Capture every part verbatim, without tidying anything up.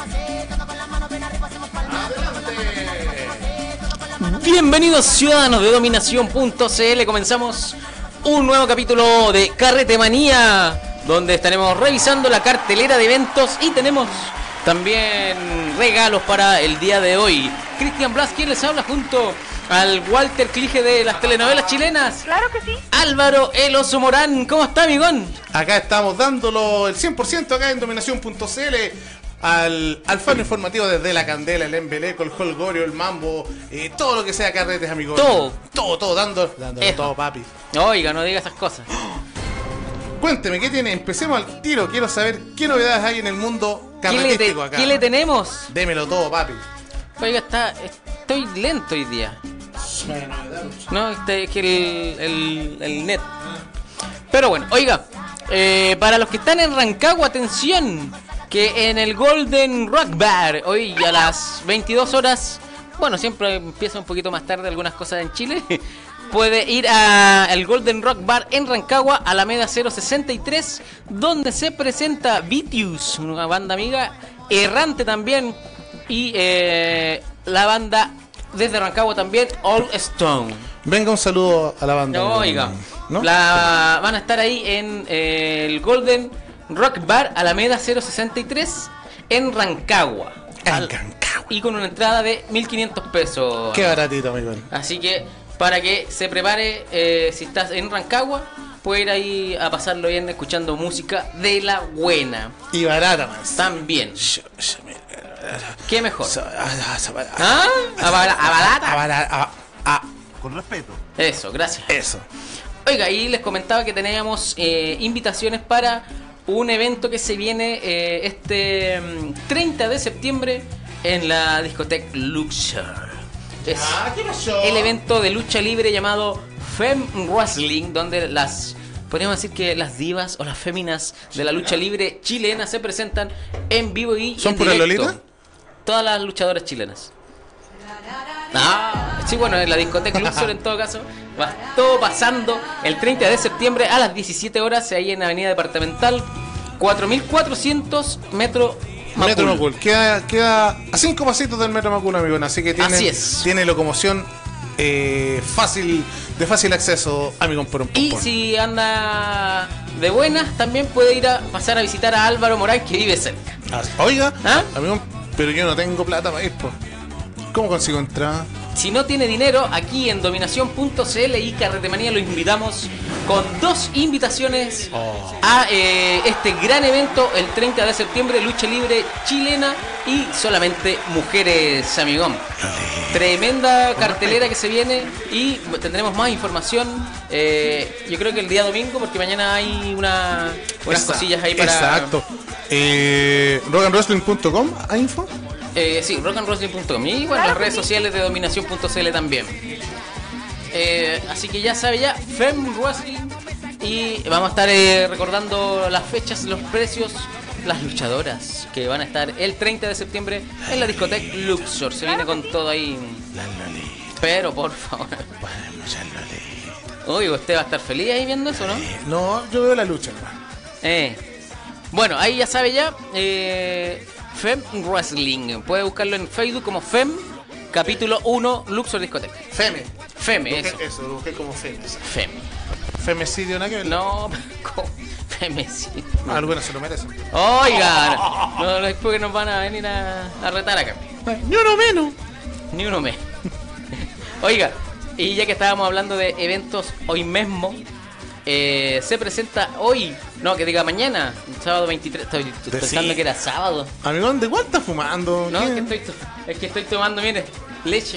Bienvenidos ciudadanos de dominación punto c l. Comenzamos un nuevo capítulo de Carrete Manía, donde estaremos revisando la cartelera de eventos y tenemos también regalos para el día de hoy. Cristian Blas, quien les habla, junto al Walter Clige de las telenovelas chilenas. Claro que sí. Álvaro El Oso Morán. ¿Cómo está, amigón? Acá estamos dándolo el cien por ciento acá en dominación punto c l. Al, al fan informativo desde la Candela, el Embeleco, el Holgorio, el Mambo, eh, todo lo que sea carretes, amigos. Todo. Todo, todo, dando, dándolo Eso. todo, papi. Oiga, no diga esas cosas. Cuénteme, ¿qué tiene? Empecemos al tiro. Quiero saber qué novedades hay en el mundo ¿Qué le, carretístico te- acá. ¿Qué le tenemos? Démelo todo, papi. Oiga, está, estoy lento hoy día. No, este es que el, el, el net. Pero bueno, oiga, eh, para los que están en Rancagua, atención, que en el Golden Rock Bar, hoy a las veintidós horas, bueno, siempre empieza un poquito más tarde algunas cosas en Chile, puede ir a el Golden Rock Bar en Rancagua, Alameda cero sesenta y tres, donde se presenta Vitius, una banda amiga, Errante también, y eh, la banda desde Rancagua también, All Stone. Venga, un saludo a la banda. No, oiga, ¿no? la, van a estar ahí en eh, el Golden Rock Bar Alameda cero sesenta y tres en Rancagua. En Al- Rancagua. Y con una entrada de mil quinientos pesos. Qué baratito, amigo. Así que para que se prepare, eh, si estás en Rancagua, puede ir ahí a pasarlo bien escuchando música de la buena. Y barata más. También. ¿Qué mejor? Ah, ¿Ah? ¿Abala- ¿Abalata? Con respeto. Eso, gracias. Eso. Oiga, y les comentaba que teníamos eh, invitaciones para un evento que se viene eh, este mm, treinta de septiembre en la discoteca Luxor. Es Ah, ¿qué pasó? el evento de lucha libre llamado Fem Wrestling, donde las, podríamos decir que las divas o las féminas de la lucha libre chilena se presentan en vivo y ¿Son en puras directo. lolitas? Todas las luchadoras chilenas. Ah, sí, bueno, en la discoteca Luxor en todo caso va todo pasando el treinta de septiembre a las diecisiete horas ahí en Avenida Departamental cuatro mil cuatrocientos Metro Macul. Metro Macul. Queda, queda a cinco pasitos del Metro Macul, amigo. Así que tiene, Así es. tiene locomoción eh, fácil, de fácil acceso, amigo. Por un Y pompón. si anda de buenas, también puede ir a pasar a visitar a Álvaro Morán, que vive cerca. Ah, oiga, ¿Ah? amigo, pero yo no tengo plata para ir, po. ¿Cómo consigo entrada? Si no tiene dinero, aquí en dominación punto c l y Carrete Manía lo invitamos con dos invitaciones Oh. a eh, este gran evento el treinta de septiembre, lucha libre chilena y solamente mujeres, amigón. Tremenda cartelera que se viene y tendremos más información, eh, yo creo que el día domingo, porque mañana hay una, unas Esa- cosillas ahí para... Exacto. Eh, rock and wrestling punto com, ¿hay info? Eh, sí, rock and wrestling punto com y bueno, Claro las que redes sí. sociales de dominación punto c l también. Eh, así que ya sabe ya, Fem Wrestling, y vamos a estar eh, recordando las fechas, los precios, las luchadoras que van a estar el treinta de septiembre en la discoteca Luxor. Se viene con todo ahí. Pero por favor. Uy, usted va a estar feliz ahí viendo eso, ¿no? No, yo veo la lucha, hermano. Eh. Bueno, ahí ya sabe ya, eh, Fem Wrestling. Puede buscarlo en Facebook como Fem, capítulo uno, Luxor Discoteca. Feme. Feme, Busqué eso. eso, lo busqué como Feme. Fem. Femicidio, ¿no? Que No, ¿cómo? Feme, sí. algunas se lo merecen. Oigan, no, no, después que nos van a venir a, a retar acá. Ni uno menos. Ni uno me. Oiga, y ya que estábamos hablando de eventos hoy mismo, eh, se presenta hoy, no, que diga mañana, sábado veintitrés, estoy estoy De pensando sí. que era sábado. Amigón, ¿de cuál estás fumando? No, ¿Qué? es que estoy, to- es que estoy tomando, mire, leche,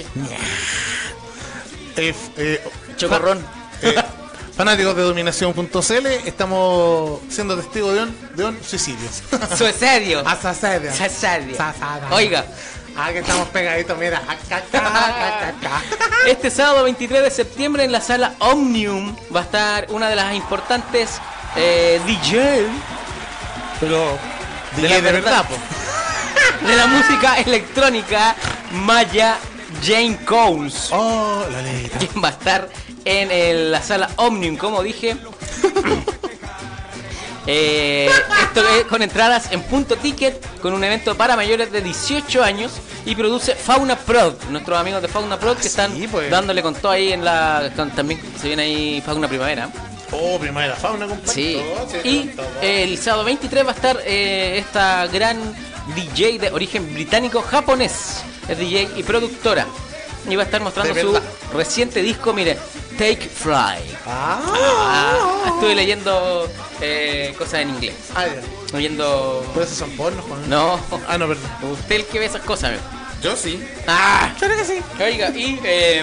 Eh, eh, chocorrón. eh, fanáticos de dominación punto c l, estamos siendo testigos de un, de un suicidio. Suicidio. Asasadio. Suicidio. Sasada. Oiga, Ah, que estamos pegaditos, mira. Acá, acá, acá, acá. este sábado veintitrés de septiembre en la sala Omnium va a estar una de las importantes eh, D J Pero De de, la de verdad. verdad, po. de la música electrónica, Maya Jane Coles, Oh, la letra. quien va a estar en el- la sala Omnium, como dije. Eh, esto es con entradas en Punto Ticket, con un evento para mayores de dieciocho años, y produce Fauna Prod, nuestros amigos de Fauna Prod, Ah, que están sí, pues. dándole con todo ahí en la... con- también se viene ahí Fauna Primavera. Oh, primavera fauna, compadre. Sí, Sí, y con todo. el sábado veintitrés va a estar eh, esta gran D J de origen británico-japonés. Es D J y productora. Y va a estar mostrando De su verdad. reciente disco, mire, Take Fly. Ah, Ah, estuve leyendo eh, cosas en inglés. ah, ya. Leyendo... Por eso son pornos, Juan. No, Ah, no, perdón. usted el que ve esas cosas, amigo. Yo sí. Ah, Claro que sí. oiga, y eh,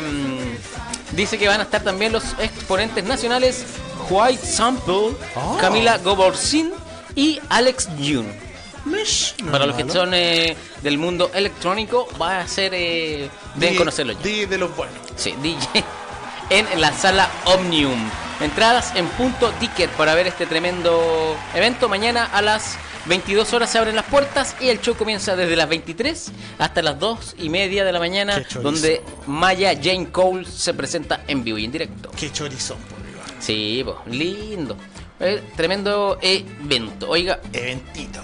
dice que van a estar también los exponentes nacionales White Sample, Oh. Camila Goborsin y Alex June. Mish. No Para es los que malo. son eh, del mundo electrónico, va a ser... Eh, deben Di- conocerlo ya. di de los buenos. Sí, D J en la sala Omnium. Entradas en Punto Ticket para ver este tremendo evento. Mañana a las veintidós horas se abren las puertas y el show comienza desde las veintitrés hasta las dos y media de la mañana, Qué chorizo. donde Maya Jane Cole se presenta en vivo y en directo. Qué chorizón, por Iván. Sí, pues, lindo. Eh, tremendo evento. Oiga, Eventito.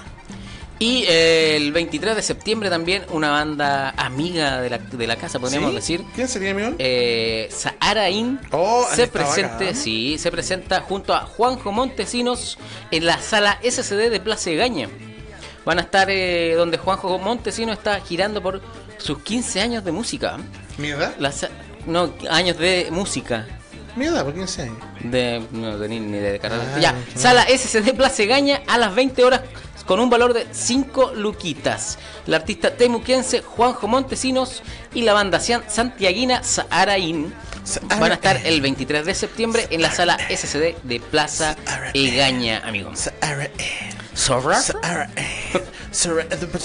y eh, el veintitrés de septiembre también una banda amiga de la, de la casa, podríamos ¿Sí? decir. ¿Quién sería, amigo? Eh, Sahara In Oh, se está presente, bacán. sí, se presenta junto a Juanjo Montesinos en la sala S C D de Plaza Egaña. Van a estar eh, donde Juanjo Montesinos está girando por sus quince años de música. ¿Mi edad? La sa- no, años de música. ¿Mi edad? ¿Por quince años? De, no tenía ni de carrera. Ah, ya, no. sala S C D Plaza Egaña a las veinte horas con un valor de cinco luquitas. La artista temuquense Juanjo Montesinos y la banda cian- santiaguina Sahara In van a estar el veintitrés de septiembre en la sala S C D de Plaza Egaña, amigos. Sahara ¿Zorra? Sahara Sahara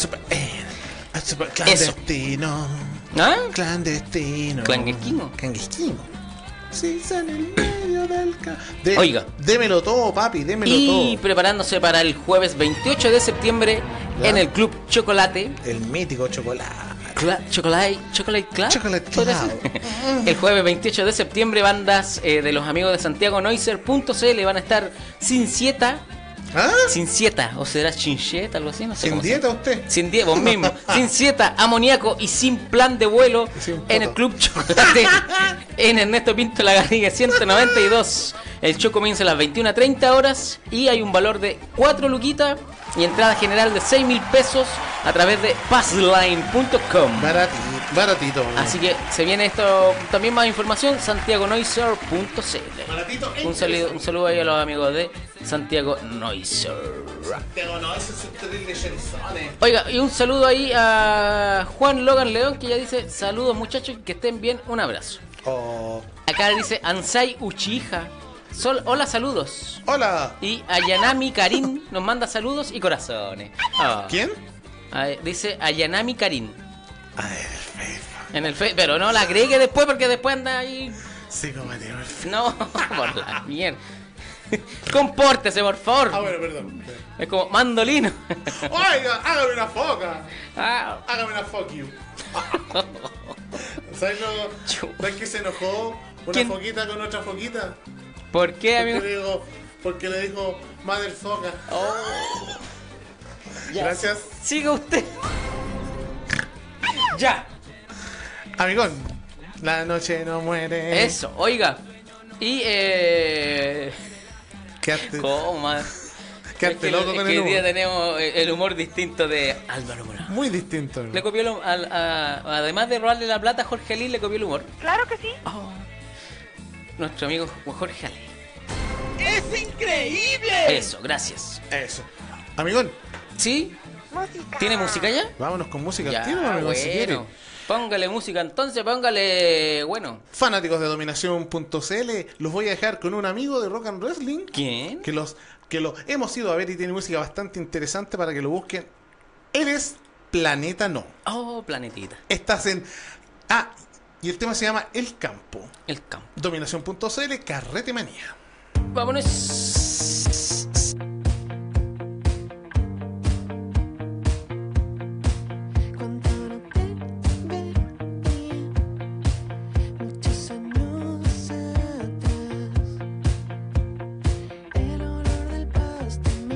Clandestino. ¿Ah? Clandestino. Clandestino. Clandestino. Sí, en el medio del ca... De- Oiga. Démelo todo, papi, démelo Y todo. preparándose para el jueves veintiocho de septiembre ¿Ya? en el Club Chocolate. El mítico chocolate. Cla- Chocolate, Chocolate Club. Chocolate ¿Podría Club. ser? El jueves veintiocho de septiembre, bandas eh, de los amigos de Santiago Noiser punto c l van a estar sin sieta, ¿Ah? sin sieta, o será chincheta, algo así, no sé. ¿Sin cómo se dieta usted? Sin dieta, vos mismo. Sin sieta, amoníaco y sin plan de vuelo Y sin en el poto. Club Chocolate en Ernesto Pinto La Garriga ciento noventa y dos. El show comienza a las veintiuna treinta horas y hay un valor de cuatro luquitas y entrada general de seis mil pesos a través de passline punto com. Baratito, baratito. Así que se viene esto, también más información, santiago noiser punto c l. Baratito. Un saludo, un saludo ahí a los amigos de Santiago Noiser. Pero no, esos son terribles chorizones. Oiga, y un saludo ahí a Juan Logan León, que ya dice, saludos muchachos, que estén bien, un abrazo. Oh. Acá dice Ansai Uchiha, Sol, hola, saludos. Hola. Y Ayanami Karin nos manda saludos y corazones. Ah. ¿Quién? Ah, dice Ayanami Karin A ver, Facebook. en el fe, pero no la agregue después porque después anda ahí. Sí, cometió el Facebook. No, por la mierda. Compórtese, por favor. Ah, bueno, perdón. Es como mandolino. Oiga, hágame una foca. Ah, Hágame una fuck you. ¿Sabes lo? ¿Sabes que se enojó una ¿Quién? foquita con otra foquita? ¿Por qué, Porque amigo? le digo, porque le dijo mother foca. Oh. Ya. Gracias. Siga usted. Ya. Amigón, la noche no muere. Eso, oiga. Y eh. Quedaste, ¿Cómo más? quedaste Es que, loco es con que el hoy día humor. tenemos el humor distinto de Álvaro Morán. Muy distinto. ¿no? Le copió el, al- a- además de robarle la plata a Jorge Ali, le copió el humor. Claro que sí. Oh. Nuestro amigo Jorge Ali. ¡Es increíble! Eso, gracias. Eso. Amigón, ¿Sí? Música. ¿Tiene música ya? vámonos con música Ya, al tiro, amigón, si quiere. bueno. Póngale música entonces, póngale. Bueno. Fanáticos de dominación punto c l, los voy a dejar con un amigo de Rock and Wrestling. ¿Quién? Que los que lo hemos ido a ver y tiene música bastante interesante para que lo busquen. Él es Planeta No. Oh, planetita. Estás en... Ah, y el tema se llama El Campo. El campo. dominación punto c l, Carrete Manía. Vámonos. Cuando no te veía, muchos años atrás, el olor del pasto me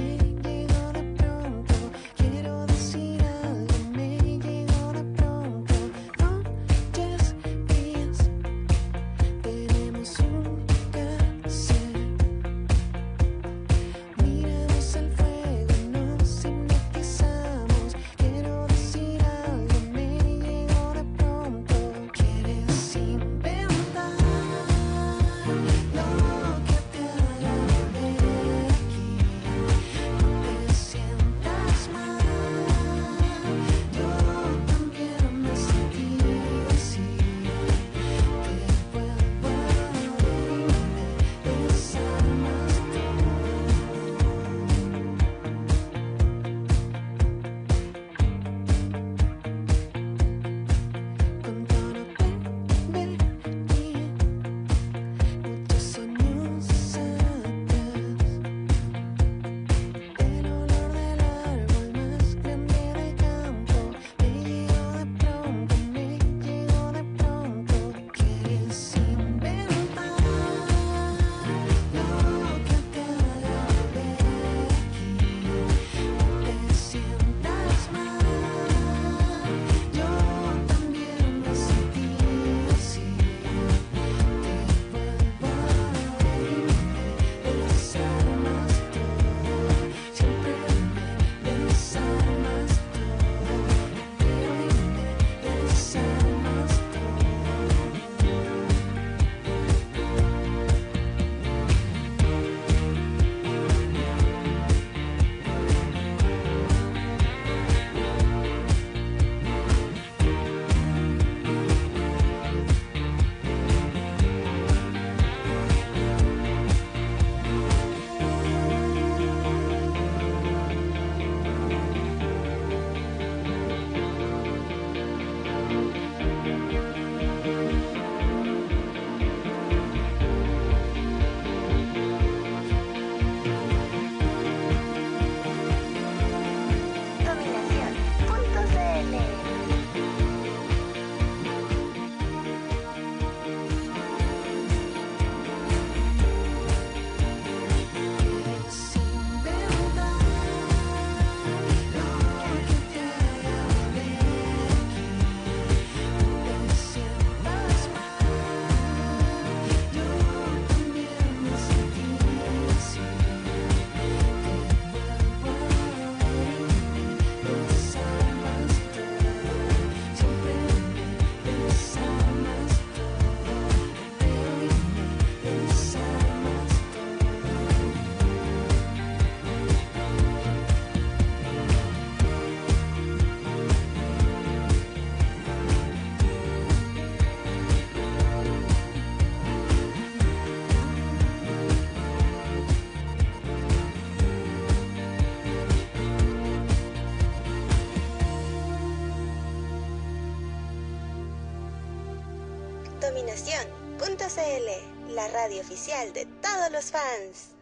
dominación punto c l, la radio oficial de todos los fans.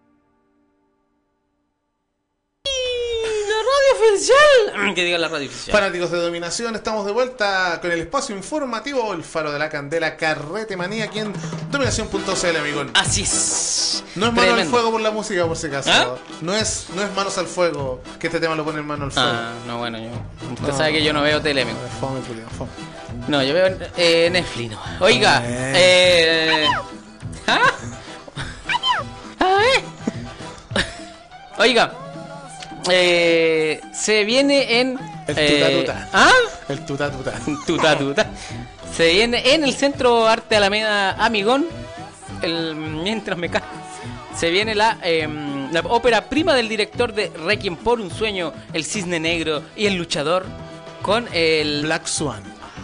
La radio oficial. Que diga la radio oficial. Fanáticos de Dominación, estamos de vuelta con el espacio informativo, el faro de la candela, Carrete Manía, aquí en dominación punto c l, amigo. Así es. No es mano Tremendo. al fuego por la música, por si acaso. ¿Ah? No es no es manos al fuego, que este tema lo pone en mano al fuego. Ah, no, bueno, yo. Usted No. sabe que yo no veo tele, amigo. Fome, Julián, fome. No, yo veo eh, Netflix. No. Oiga, Eh. eh. ¿Ah? ¿Ah, eh? Oiga, eh, se viene en. El eh, tuta tuta. ¿Ah? El tuta tuta. Tuta tuta. Se viene en el Centro Arte Alameda Amigón. El, mientras me cago. Se viene la, eh, la ópera prima del director de Requiem por un sueño, El Cisne Negro y El Luchador. Con el. Black Swan.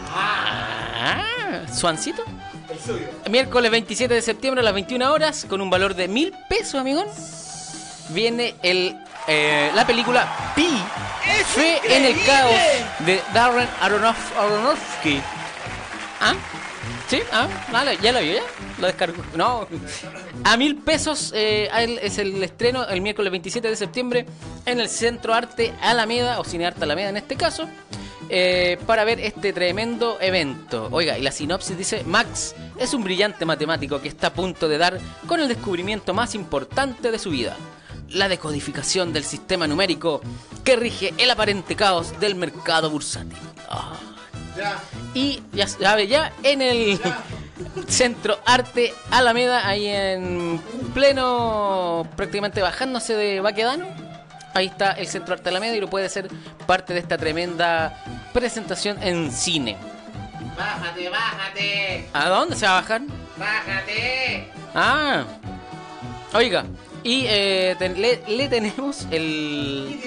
Ah, ¿Swancito? El suyo. Miércoles veintisiete de septiembre a las veintiuna horas, con un valor de mil pesos, amigón. Viene el eh, la película Pi, Fe en el Caos, de Darren Aronof- Aronofsky. ¿Ah? ¿Sí? ¿Ah? Vale, ¿ya lo vio ya? ¿Lo descargó? No. A mil pesos eh, es el estreno el miércoles veintisiete de septiembre en el Centro Arte Alameda, o Cine Arte Alameda en este caso. Eh, para ver este tremendo evento. Oiga, y la sinopsis dice: Max es un brillante matemático que está a punto de dar con el descubrimiento más importante de su vida, la decodificación del sistema numérico que rige el aparente caos del mercado bursátil. Ah. Ya. Y ya sabe, ya en el Centro Arte Alameda, ahí en pleno, prácticamente bajándose de Baquedano. Ahí está el Centro Arte Alameda y lo puede ser parte de esta tremenda presentación en cine. Bájate, bájate, ¿A dónde se va a bajar? bájate. Ah, oiga, y eh, ten- le, le tenemos el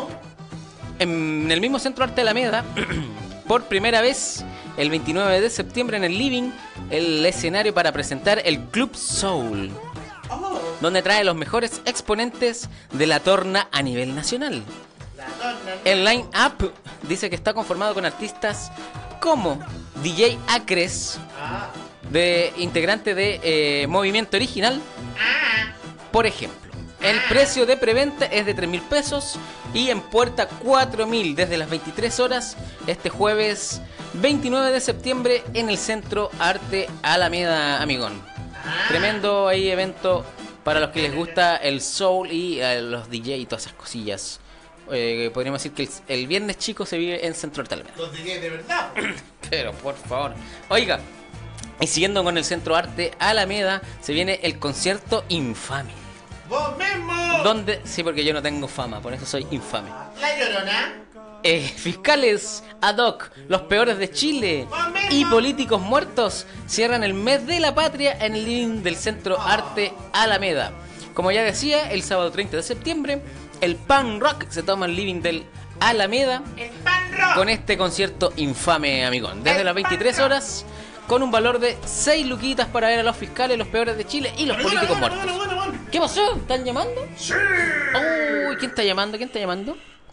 en el mismo Centro Arte Alameda, por primera vez, el veintinueve de septiembre en el Living, el escenario para presentar el Club Soul, donde trae los mejores exponentes de la torna a nivel nacional. El line-up dice que está conformado con artistas como D J Acres, de integrante de eh, Movimiento Original, por ejemplo. El precio de preventa es de tres mil pesos y en puerta cuatro mil desde las veintitrés horas este jueves veintinueve de septiembre en el Centro Arte Alameda, amigón. Tremendo ahí evento para los que les gusta el soul y eh, los D J y todas esas cosillas. Eh, podríamos decir que el, el viernes chico se vive en Centro Arte Alameda. Los D J de verdad. Pero por favor. Oiga, y siguiendo con el Centro Arte Alameda, se viene el concierto Infame. ¡Vos mismo! Donde, sí, porque yo no tengo fama, por eso soy infame. La Llorona. Eh, fiscales ad hoc, los peores de Chile y políticos muertos cierran el mes de la patria en el living del Centro Arte Alameda. Como ya decía, el sábado treinta de septiembre, el Pan Rock se toma el living del Alameda El pan rock. con este concierto infame, amigón. Desde las veintitrés horas, con un valor de seis luquitas para ver a los fiscales, los peores de Chile y los políticos muertos. ¿Qué pasó? ¿Están llamando? ¡Sí! Uy, ¿quién está llamando? ¿Quién está llamando?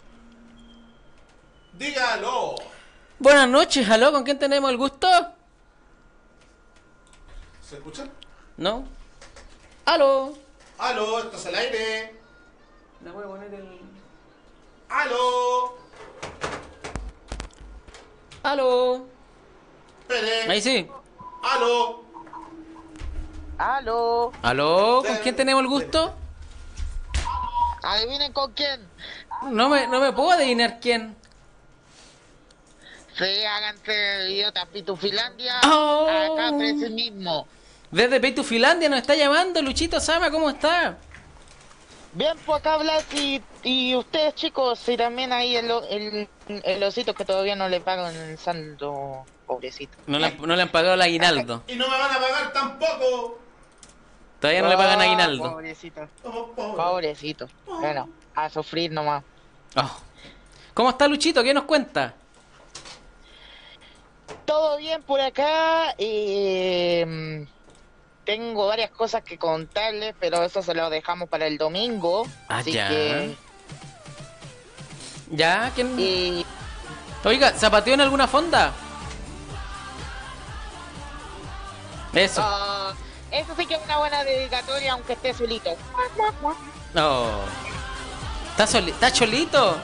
Dígalo. Buenas noches, aló, ¿con quién tenemos el gusto? ¿Se escucha? ¿No? ¿Aló? ¡Aló! ¿Esto es al aire? Le voy a poner el... ¡Aló! ¿Aló? Espere. Ahí sí. ¡Aló! Aló, ¿Aló? ¿Con quién tenemos el gusto? adivinen con quién. No me, no me puedo adivinar quién. Sí, háganse idiotas, Pitufilandia, Oh. acá frente mismo. Desde Peitufilandia nos está llamando Luchito Sama, ¿cómo está? Bien, pues acá hablas y, y ustedes chicos, y también ahí el, o- el, el osito que todavía no le pagan el saldo, pobrecito. No le, han- no le han pagado el aguinaldo. Y no me van a pagar tampoco. Todavía no le pagan Ah, aguinaldo. Pobrecito, Oh, pobre. pobrecito. Bueno, a sufrir nomás. Oh. ¿Cómo está Luchito? ¿Qué nos cuenta? Todo bien por acá, eh, tengo varias cosas que contarles, pero eso se lo dejamos para el domingo. Ah, así ya. que... ¿Ya? ¿Quién? Y Oiga, ¿zapateó en alguna fonda? Eso. Ah, eso sí que es una buena dedicatoria, aunque esté solito. No. ¿Estás soli ¿Estás cholito?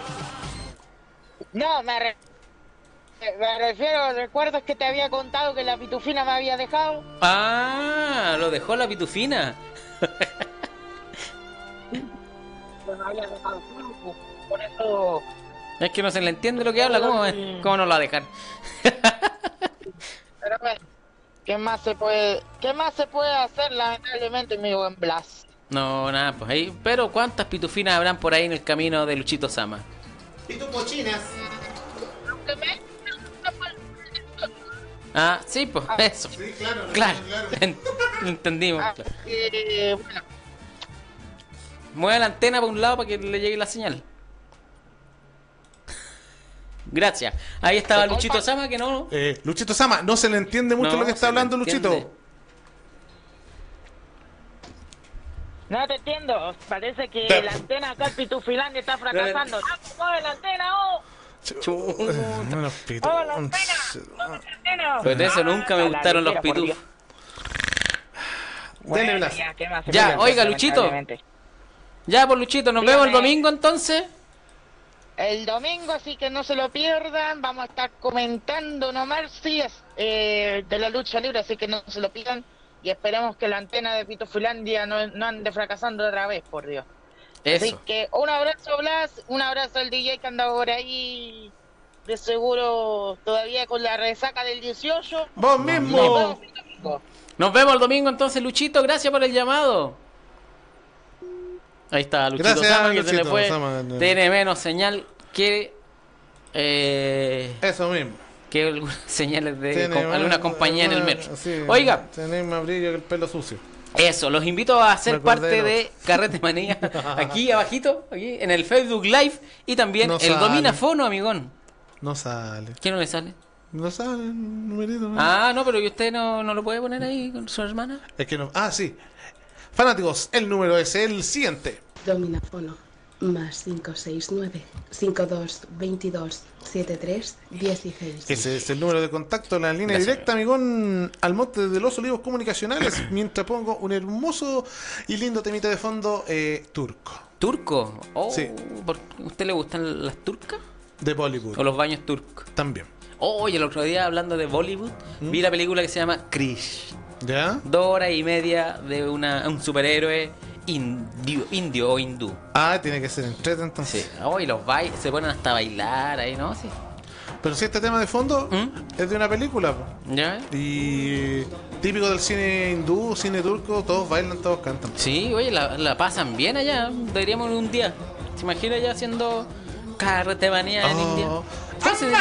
No, me, re me refiero, ¿recuerdas que te había contado que la pitufina me había dejado? Ah, lo dejó la pitufina. Pues me había dejado solo, por eso... Es que no se le entiende lo que habla, ¿cómo, cómo no lo va a dejar? Pero bueno, ¿qué más se puede, qué más se puede hacer lamentablemente, mi buen Blas? No, nada, pues ahí. Pero ¿cuántas pitufinas habrán por ahí en el camino de Luchito Sama? Pitupochinas. Aunque me... Ah, sí, pues Ah, eso. Sí, claro, Claro, claro. en- entendimos. Ah, claro. eh, bueno, Mueve la antena para un lado para que le llegue la señal. Gracias. Ahí estaba Disculpa. Luchito Sama, que no. Eh, Luchito Sama, no se le entiende mucho No, lo que está se le hablando entiende. Luchito. no te entiendo, parece que Te- la antena acá, el Pitufilandia, está fracasando. ¡Ah, mueve la antena, oh! Bueno, pito. ¡Oh, la antena! ¡Mueve la antena! Pues de eso nunca me Ah, gustaron la los ligera, por pitufos. Dios. Dele, Bueno, Blas. ya, ¿qué más se Ya, puede hacer, oiga, Luchito. lamentablemente? Ya, pues Luchito, nos vemos el Dígame. domingo entonces. El domingo, así que no se lo pierdan, vamos a estar comentando nomás, sí, es, eh, de la lucha libre, así que no se lo pierdan. Y esperemos que la antena de Pitufilandia no, no ande fracasando otra vez, por Dios. Así Eso. que un abrazo, Blas, un abrazo al D J que anda por ahí, de seguro todavía con la resaca del dieciocho. Vos Nos mismo. vemos el domingo. Nos vemos el domingo entonces, Luchito. Gracias por el llamado. Ahí está, Luchito Gracias, Sama, que se le Luchito fue. Sama. Tiene menos señal que. Eh, Eso mismo. que algunas señales de Tiene com- más- alguna compañía en el metro. sí, Oiga, Tenés más brillo que el pelo sucio. eso, los invito a ser Me acordé parte del de Carrete Manía, aquí abajito, aquí en el Facebook Live y también No el sale. Dominafono, amigón. No sale. ¿Qué no le sale? No sale el numerito. ¿no? Ah, no, pero ¿y usted no, no lo puede poner ahí con su hermana? Es que no. Ah, sí. Fanáticos, el número es el siguiente. Dominafono más cinco seis nueve cinco dos veintidós setenta y tres dieciséis. Ese es el número de contacto, la línea Gracias, directa, amigón, al monte de los olivos comunicacionales, mientras pongo un hermoso y lindo temita de fondo eh, turco, ¿Turco? Oh, Sí. ¿por- ¿Usted le gustan las turcas? de Bollywood, ¿O los baños turcos? también. Oh, oye, el otro día hablando de Bollywood, ¿Mm? vi la película que se llama Krish. ¿Ya? Dos horas y media de una, un superhéroe indio, indio o hindú. Ah, tiene que ser entrete entonces. Sí. Oh, y los bailes, se ponen hasta a bailar ahí, ¿no? Sí. Pero si este tema de fondo ¿Mm? es de una película, po. ¿Ya? Y típico del cine hindú, cine turco, todos bailan, todos cantan. Sí, oye, la, la pasan bien allá. Deberíamos ir un día. ¿Se imagina ya haciendo carretemanía en Oh. India? ¿Cómo, se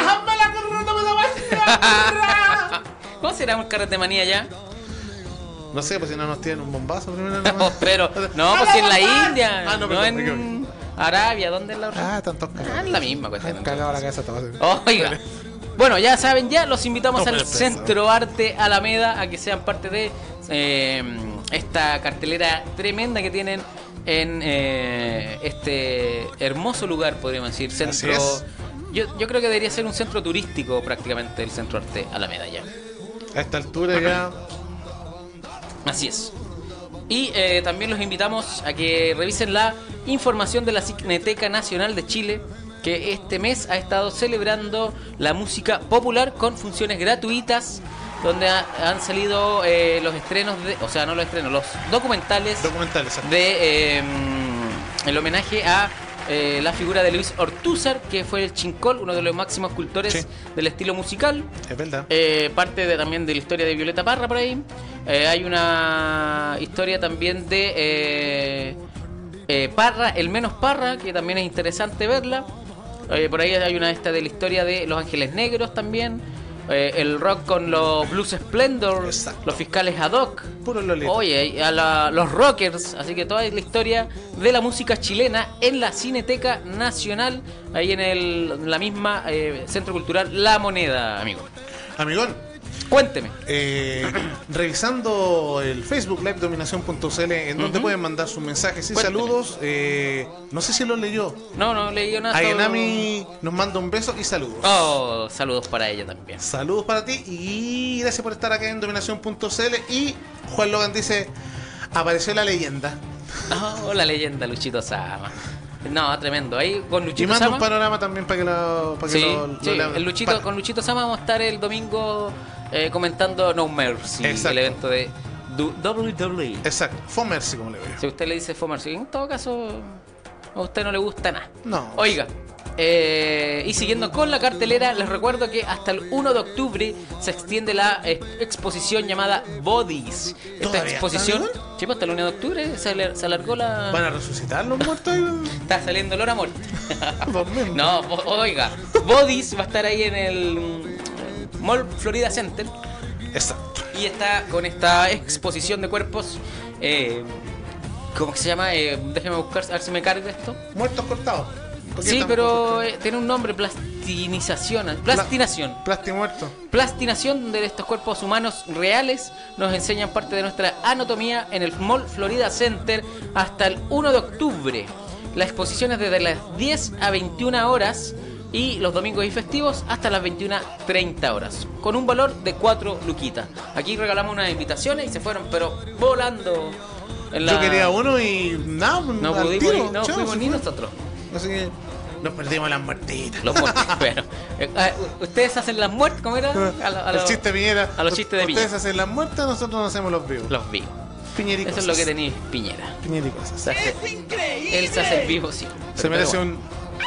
¿Cómo será un carretemanía allá? No sé, pues si no nos tienen un bombazo primero. No, pero, no, pues si en la India, Ah, no, no, perdón, me en Arabia, ¿dónde es la otra? Ah, tantos Ah, cagados. es la misma cuestión. Han cagado la casa todos. Oiga, bueno, ya saben, ya los invitamos No al puede ser, Centro Arte Alameda a que sean parte de eh, esta cartelera tremenda que tienen en eh, este hermoso lugar, podríamos decir, centro. es. Yo, yo creo que debería ser un centro turístico prácticamente el Centro Arte Alameda ya. A esta altura ya. Así es. Y eh, también los invitamos a que revisen la información de la Cineteca Nacional de Chile, que este mes ha estado celebrando la música popular con funciones gratuitas, donde ha- han salido eh, los estrenos, de, o sea, no los estrenos, los documentales Documentales. de eh, el homenaje a eh, la figura de Luis Ortúzar, que fue el Chincol, uno de los máximos cultores Sí. del estilo musical. Es verdad. Eh, parte de, también de la historia de Violeta Parra por ahí. Eh, hay una historia también de eh, eh, Parra, el menos Parra, que también es interesante verla. Eh, por ahí hay una esta de la historia de Los Ángeles Negros también. Eh, el rock con los Blues Splendor, Exacto. los fiscales ad hoc. Puro Lolita. Oye, a la- los rockers, así que toda la historia de la música chilena en la Cineteca Nacional, ahí en el, en la misma eh, Centro Cultural La Moneda, amigo. Amigón, Cuénteme. Eh, revisando el Facebook Live Dominación punto c l, en donde Ujú. pueden mandar sus mensajes y Cuénteme. saludos. Eh, no sé si los leyó. No, no leí yo nada. Ayanami nos manda un beso y saludos. Oh, saludos para ella también. Saludos para ti y gracias por estar acá en Dominación punto c l. Y Juan Logan dice: apareció la leyenda. Oh, la leyenda Luchito Sama. No, tremendo. Ahí con Y Luchito manda Sama. un panorama también para que lo, para que Sí, lo, lo sí, lean. el Luchito, Pa- con Luchito Sama vamos a estar el domingo eh, comentando No Mercy, Exacto. el evento de du- W W E. Exacto, fue Mercy como le veo. Si usted le dice Fue Mercy, en todo caso a usted no le gusta nada. No. Oiga, eh, y siguiendo con la cartelera, les recuerdo que hasta el uno de octubre se extiende la eh, exposición llamada Bodies. Esta ¿Todavía exposición, está, sí, pues hasta el uno de octubre se, alar- se alargó la... ¿Van a resucitar los muertos ahí? Está saliendo el hora muerta. Durmiendo. No, o- oiga, Bodies va a estar ahí en el mm, Mall Florida Center Exacto. y está con esta exposición de cuerpos. Eh, ¿Cómo que se llama? Eh, déjeme buscar, a ver si me carga esto. Muertos cortados. ¿Por qué Sí, estamos pero cortados? eh, tiene un nombre, plastinización, plastinación. Plastimuerto. Plastinación, donde estos cuerpos humanos reales nos enseñan parte de nuestra anatomía en el Mall Florida Center hasta el uno de octubre. La exposición es desde las diez a veintiuna horas y los domingos y festivos hasta las veintiuna treinta horas, con un valor de cuatro luquitas. Aquí regalamos unas invitaciones y se fueron, pero volando. En la... Yo quería uno y nada, No al pudimos tiro, ir, no chao, fuimos se ni fue. nosotros. Así que nos perdimos las muertitas. Los muertos, pero, eh, eh, ustedes hacen las muertes, ¿cómo era? A lo- a el lo- chiste de Piñera. a los chistes de Ustedes Piñera. hacen las muertas, nosotros no hacemos los vivos. Los vivos. Piñericos. Eso es lo que tenía Piñera. Piñericos. Se hace- él se hace el vivo, sí. Se Pero- merece pero un.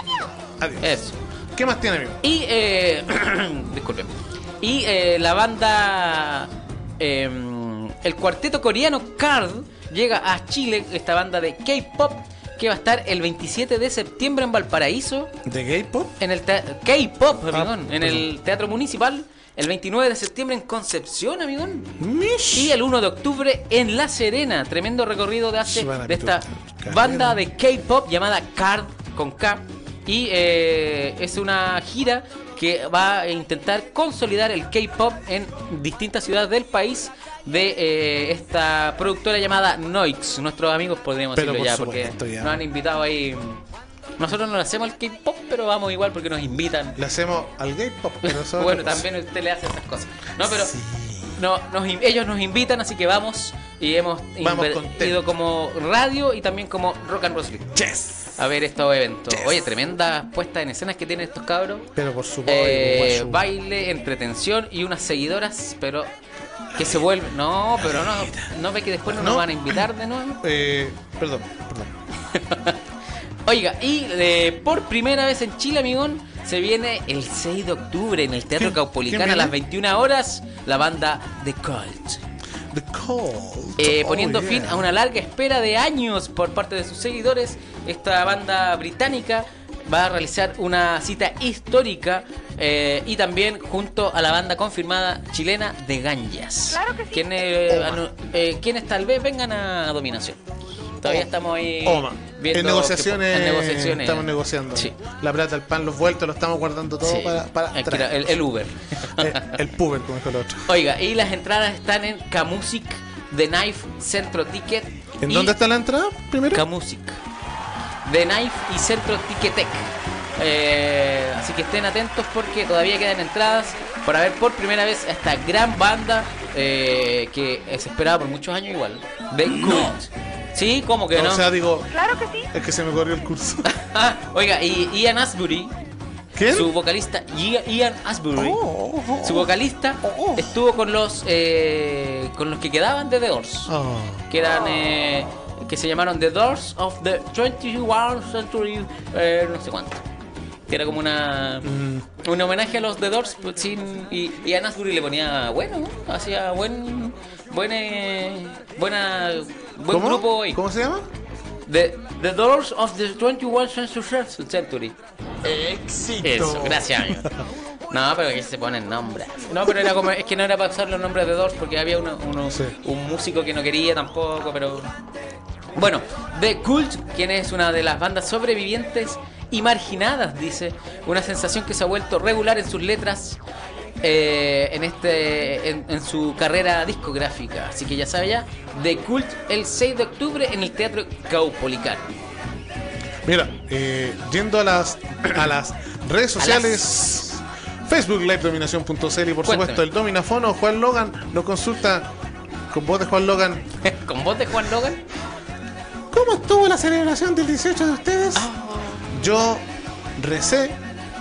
Adiós. bueno, Eso. ¿Qué más tiene, amigo? Y, eh, disculpen. Y eh, la banda, eh, el cuarteto coreano Card llega a Chile, esta banda de K-pop que va a estar el veintisiete de septiembre en Valparaíso, ¿De gay pop? en el tea- K-pop, Ah, amigón, en el Teatro Municipal, el veintinueve de septiembre en Concepción, amigón. Mish. Y el uno de octubre en La Serena, tremendo recorrido de hace Suena de esta pituca. banda de K-pop llamada Card con K. Y eh, es una gira que va a intentar consolidar el K-pop en distintas ciudades del país de eh, esta productora llamada Noix. Nuestros amigos podríamos Pero decirlo por ya, supuesto, porque ya. nos han invitado ahí. Nosotros no le hacemos el K-pop, pero vamos igual porque nos invitan. Le hacemos al gay pop, pero eso es Bueno, otra cosa. también usted le hace esas cosas. No, pero Sí. no, nos in- ellos nos invitan, así que vamos y hemos Vamos inver- contentos. ido como radio y también como Rock and Roll Yes. a ver estos eventos. Yes. Oye, tremendas puestas en escenas que tienen estos cabros. Pero por supuesto. Eh, baile, entretención y unas seguidoras, pero que se vuelven. No, pero no, no ve que después no nos No. van a invitar de nuevo. Eh, perdón, perdón. Oiga, y eh, por primera vez en Chile, amigón, se viene el seis de octubre en el Teatro ¿Quién- Caupolicán quién a las viene? veintiuna horas, la banda The Cult. The Cold. Eh, Oh, poniendo yeah. fin a una larga espera de años por parte de sus seguidores, esta banda británica va a realizar una cita histórica eh, y también junto a la banda confirmada chilena de Ganjas. Claro que sí. Quienes, Oma. anu- eh, quienes tal vez vengan a Dominación. Todavía Oh. estamos ahí Oma. viendo En negociaciones, que- en negociaciones. estamos negociando. Sí. La plata, el pan, los vueltos, lo estamos guardando todo Sí. para, para Hay que ir a- el, el Uber. el, el puber, como dijo el otro. Oiga, y las entradas están en Camusic, The Knife, Centro Ticket. ¿En y dónde está la entrada primero? Camusic, The Knife y Centro Ticketek. Eh, así que estén atentos porque todavía quedan entradas para ver por primera vez a esta gran banda eh, que se esperaba por muchos años igual. The Cult. Sí, ¿cómo que no? O sea, digo, Claro que sí. es que se me corrió el curso. Ah, oiga, y Ian Astbury, ¿Quién? su vocalista, Ia- Ian Astbury, Oh, oh, su oh. vocalista Oh, oh. estuvo con los eh, con los que quedaban de The Doors. Oh. Que eran eh, que se llamaron The Doors of the twenty-first Century, eh, no sé cuánto. Que era como una Mm. un homenaje a los The Doors pues, sin, y, y a Nasbury le ponía bueno, ¿no? Hacía buen buen eh, buena buen ¿Cómo? grupo ahí. ¿Cómo se llama? The, the Doors of the twenty-first Century. Éxito. Eso, gracias, amigo. No, pero que se ponen nombres. No, pero era como, es que no era para usar los nombres de Doors porque había uno, uno- Sí. un músico que no quería tampoco, pero... Bueno, The Cult, quien es una de las bandas sobrevivientes y marginadas, dice, una sensación que se ha vuelto regular en sus letras eh, en este en, en su carrera discográfica. Así que ya sabe ya, The Cult el seis de octubre en el Teatro Caupolicán. Mira, eh, yendo a las a las redes sociales, Facebook Live Dominación punto c l y por Cuénteme. supuesto el Dominafono, Juan Logan nos consulta con voz de Juan Logan. Con voz de Juan Logan. ¿Cómo estuvo la celebración del dieciocho de ustedes? Yo recé,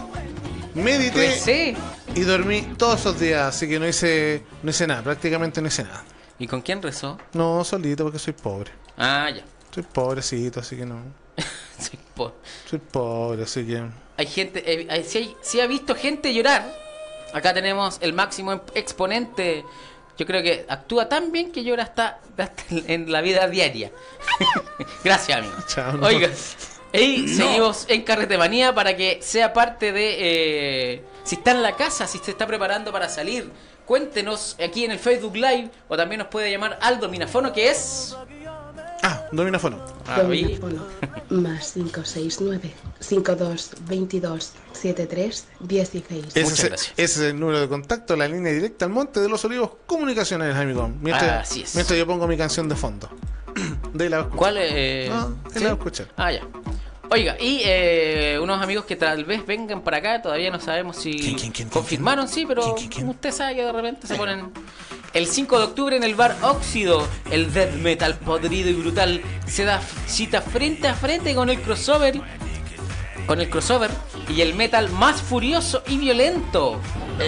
medité Recé. y dormí todos esos días, así que no hice no hice nada, prácticamente no hice nada. ¿Y con quién rezó? No, solito porque soy pobre. Ah, ya. Soy pobrecito, así que no. Sí, po- Soy pobre, así que... Hay gente, eh, hay- si, hay- si ha visto gente llorar, acá tenemos el máximo em- exponente. Yo creo que actúa tan bien que llora hasta, hasta en la vida diaria. Gracias, amigo. Chao, no. Oiga, y seguimos en Carretemanía para que sea parte de... eh, si está en la casa, si se está preparando para salir, cuéntenos aquí en el Facebook Live o también nos puede llamar al Dominafono, que es... Ah, Dominafono. Ah, oí. Dominafono. Más cinco seis nueve, cinco dos veintidós, setenta y tres dieciséis. Ese Muchas es, gracias. ese es el número de contacto, la línea directa al Monte de los Olivos Comunicaciones, amigo. Mientras, Así es. mientras yo pongo mi canción de fondo. De ahí la voy a escuchar. ¿Cuál es? No, él la va a escuchar. Ah, ya. Oiga, y eh, unos amigos que tal vez vengan para acá, todavía no sabemos si ¿Quién, quién, quién, confirmaron, sí, pero ¿Quién, quién, quién? usted sabe que de repente se ponen... El cinco de octubre en el bar Óxido, el death metal podrido y brutal se da cita frente a frente con el crossover, con el crossover y el metal más furioso y violento.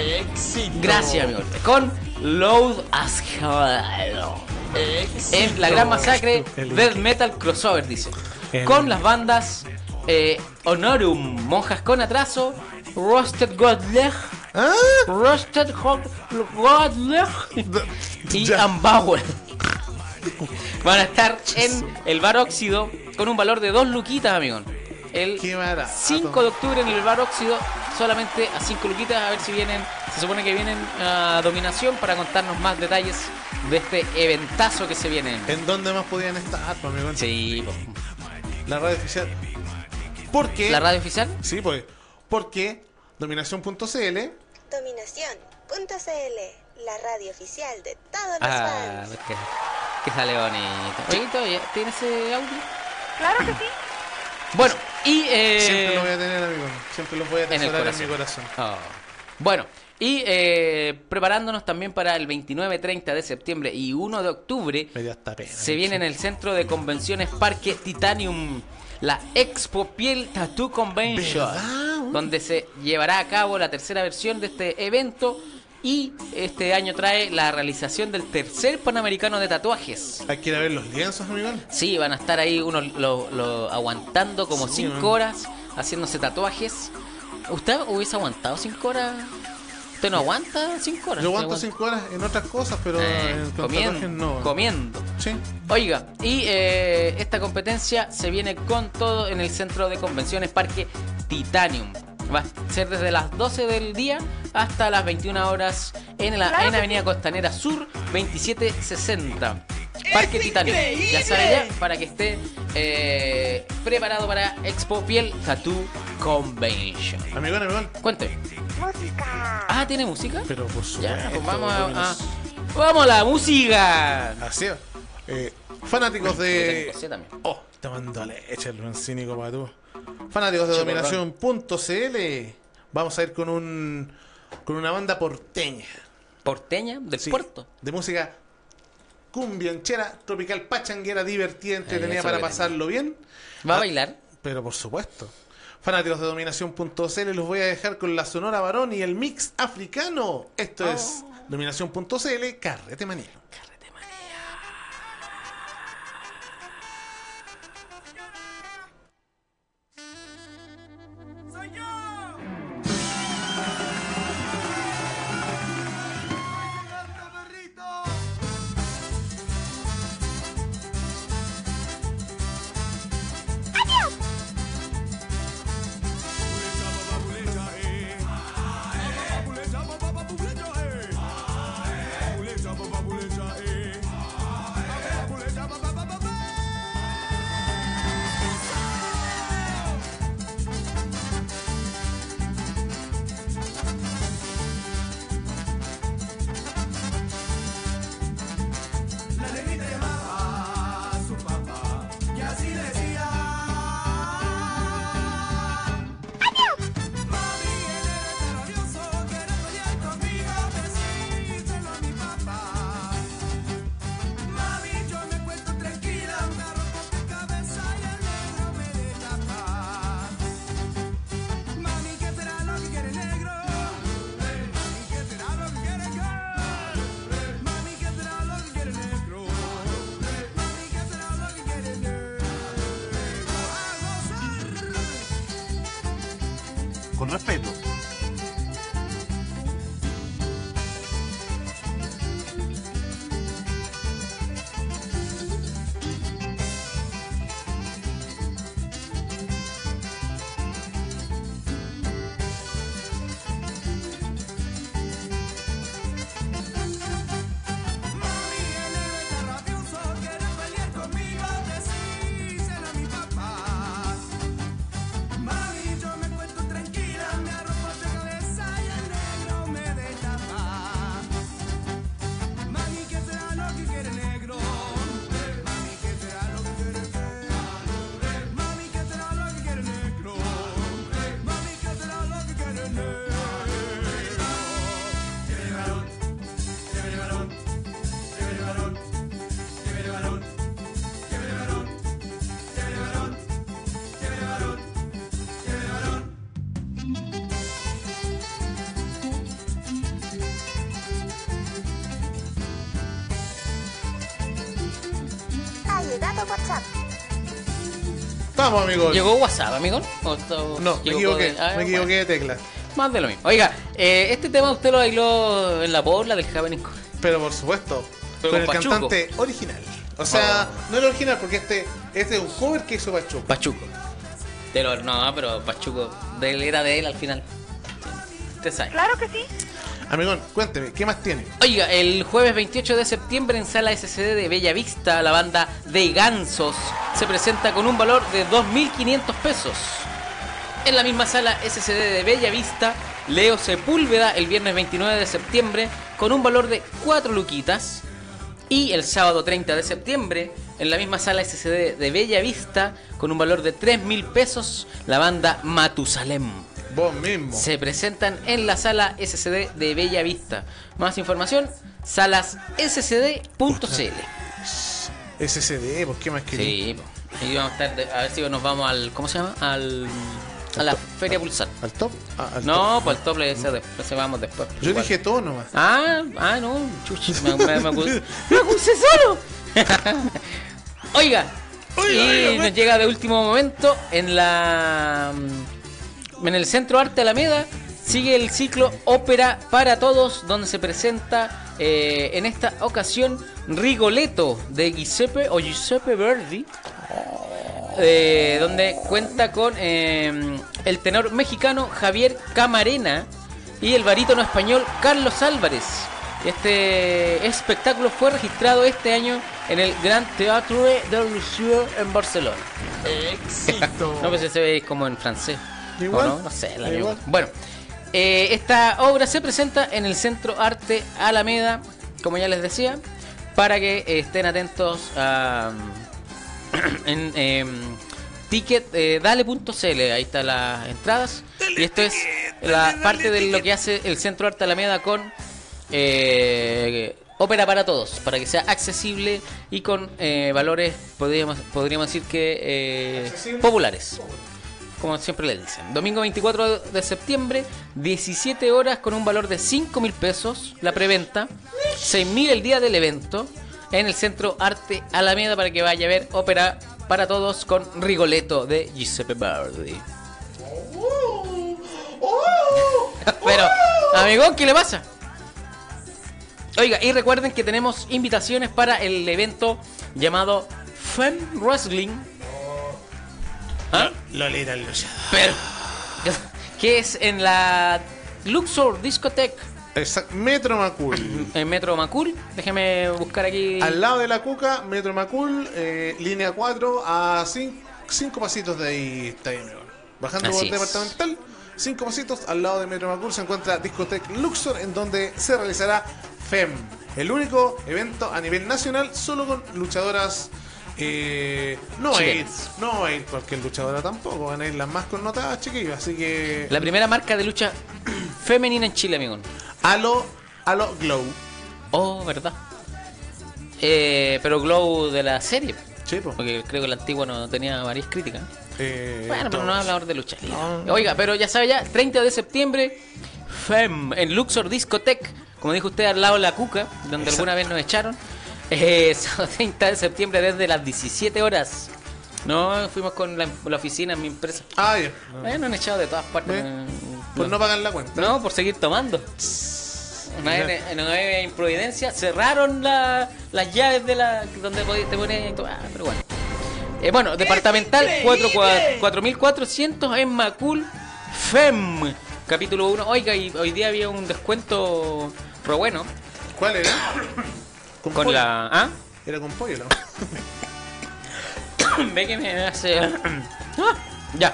Gracias, amigo. Con Load as Hell. En la gran masacre El- Death Metal Crossover, dice. El- Con las bandas eh, Honorum, Monjas con Atraso, Roasted Godleg, ¿Ah? Roasted Hot- Godleg y Ya. Unbowered. Van a estar en el bar Óxido con un valor de dos luquitas, amigo. El Qué barato. cinco de octubre en el bar Óxido, solamente a cinco luquitas, a ver si vienen, se supone que vienen a Dominación para contarnos más detalles de este eventazo que se viene. ¿En dónde más podían estar, pues, amigo? Sí, po. La radio oficial. ¿Por qué? ¿La radio oficial? Sí, pues. Porque Dominación punto c l. Dominación punto c l, la radio oficial de todos los Ah, fans. que, que sale bonito. Oye, ¿todavía ¿tiene ese audio? Claro que sí. Bueno, y... Eh, Siempre lo voy a tener, amigo. Siempre los voy a en el atesorar en, corazón. mi corazón. Oh. Bueno, y eh, preparándonos también para el veintinueve, treinta de septiembre y uno de octubre, Me dio hasta pena. se viene en el centro de convenciones Parque Titanium la Expo Piel Tattoo Convention, ¿Verdad? donde se llevará a cabo la tercera versión de este evento y este año trae la realización del tercer Panamericano de Tatuajes. Hay que ir a ver los lienzos, amigo. Sí, van a estar ahí unos lo, lo- aguantando como Sí, cinco man. horas haciéndose tatuajes. ¿Usted hubiese aguantado cinco horas? ¿Usted no aguanta cinco horas? Yo aguanto ¿Usted cinco horas en otras cosas, pero Eh, en con comiendo, tatuajes no. comiendo. Sí. Oiga, y eh, esta competencia se viene con todo en el centro de convenciones Parque Titanium. Va a ser desde las doce del día hasta las veintiuna horas en la Claro en que Avenida Costanera Sur veintisiete sesenta. Parque Titanium. Ya sabe ya, para que esté eh, preparado para Expo Piel Tattoo Convention. Amigo, amigo. Cuente. Música. Ah, ¿tiene música? Pero por supuesto. Ya, pues vamos a, a- Dominos. vamos a la música. Así es. Eh, fanáticos de. Tengo sed también. Oh, te mando leche el buen cínico para tú. Fanáticos de Che, Dominación punto c l. Vamos a ir con un. con una banda porteña. Porteña del Sí, puerto. de música cumbianchera, tropical, pachanguera, divertida, entretenida eso para es lo que pasarlo bien. ¿Va a Ah, bailar? Pero por supuesto. Fanáticos de Dominación punto c l, los voy a dejar con la Sonora Varón y el mix africano. Esto Oh. es Dominación punto c l, Carrete Manía. Bulecha, con respeto. Vamos, amigo. ¿Llegó WhatsApp, amigo? ¿O to- No, me llegó equivoqué. de- ah, me equivoqué de tecla. Más de lo mismo. Oiga, eh, este tema usted lo bailó en la porla del Happening. Pero por supuesto, Pero con el con Pachuco. cantante original. O sea, no el original, porque este, este es un cover que hizo Pachuco. Pachuco. Pero no, pero Pachuco de él era de él al final. Usted sabe. Claro que sí. Amigón, cuénteme, ¿qué más tiene? Oiga, el jueves veintiocho de septiembre en Sala S C D de Bella Vista, la banda de Gansos se presenta con un valor de dos mil quinientos pesos. En la misma sala S C D de Bella Vista, Leo Sepúlveda el viernes veintinueve de septiembre con un valor de cuatro luquitas. Y el sábado treinta de septiembre, en la misma sala S C D de Bella Vista, con un valor de tres mil pesos, la banda Matusalem. Vos mismo. Se presentan en la sala S C D de Bella Vista. Más información, salas s c d punto c l. S C D, pues qué más quería. Sí, po. Y vamos a estar, de- a ver si nos vamos al, ¿cómo se llama? Al, a la Feria Pulsar. ¿Al top? Ah, al No, top. pues al top le ese después, se vamos después. Yo Igual. dije todo nomás. Ah, ah, no, chuchi, me, me, me acusé, me acusé solo. Oiga, Oiga, y oiga, nos pues. llega de último momento en la en el Centro Arte Alameda sigue el ciclo Ópera para Todos, donde se presenta eh, en esta ocasión Rigoletto de Giuseppe o Giuseppe Verdi, eh, donde cuenta con eh, el tenor mexicano Javier Camarena y el barítono español Carlos Álvarez. Este espectáculo fue registrado este año en el Gran Teatre de Lucieux en Barcelona. Éxito. No, pues se ve como en francés. Igual. ¿O no? No sé, la Igual. lengua. Bueno, eh, esta obra se presenta en el Centro Arte Alameda, como ya les decía, para que eh, estén atentos a en eh, ticket eh, dale punto c l, ahí están las entradas. Y esto es la parte de lo que hace el Centro Arte Alameda con eh, ópera para todos, para que sea accesible y con eh, valores, podríamos, podríamos decir que eh, populares, como siempre le dicen. Domingo veinticuatro de septiembre, diecisiete horas, con un valor de cinco mil pesos la preventa, seis mil el día del evento, en el Centro Arte Alameda, para que vaya a ver ópera para todos con Rigoletto de Giuseppe Verdi. Pero, amigo, ¿qué le pasa? Oiga, y recuerden que tenemos invitaciones para el evento llamado Femme Wrestling. ¿Ah? Lolita el luchador. Pero, que es en la Luxor Discotheque Exacto. Metro Macul. en Metro Macul. Déjeme buscar aquí. Al lado de la Cuca, Metro Macul, eh, línea cuatro, a cinco pasitos de ahí está bien, amigo. Bajando Así por es. departamental, cinco pasitos al lado de Metro Macul se encuentra Discoteca Luxor, en donde se realizará F E M, el único evento a nivel nacional solo con luchadoras. Eh, no va a ir, Chilenas. no va a ir cualquier luchadora tampoco, van a ir las más connotadas, chiquillos, así que La primera marca de lucha femenina en Chile, amigo. Halo, Halo Glow. Oh, verdad. Eh, pero Glow de la serie, Sí, po. porque creo que la antigua no tenía varias críticas. Eh, Bueno, pero no todos. hablador de lucha libre. No. Oiga, pero ya sabe ya, treinta de septiembre, F E M, en Luxor Discotheque, como dijo usted, al lado de la Cuca, donde Exacto. alguna vez nos echaron. Eh, sábado treinta de septiembre desde las diecisiete horas. No, fuimos con la, la oficina en mi empresa. Ah, ya. Eh, nos han echado de todas partes. Ve. eh, por No. no pagar la cuenta. No, por seguir tomando. Una vez en una vez en Providencia cerraron la, las llaves de la donde podías- te ponías a tomar, pero bueno. Eh, bueno, departamental cuatro mil cuatrocientos en Macul F E M, capítulo uno. Oiga, y hoy día había un descuento re bueno ¿Cuál era? Con, con pollo. la... ¿Ah? Era con pollo, ¿no? Ve que me hace... Ah, ya.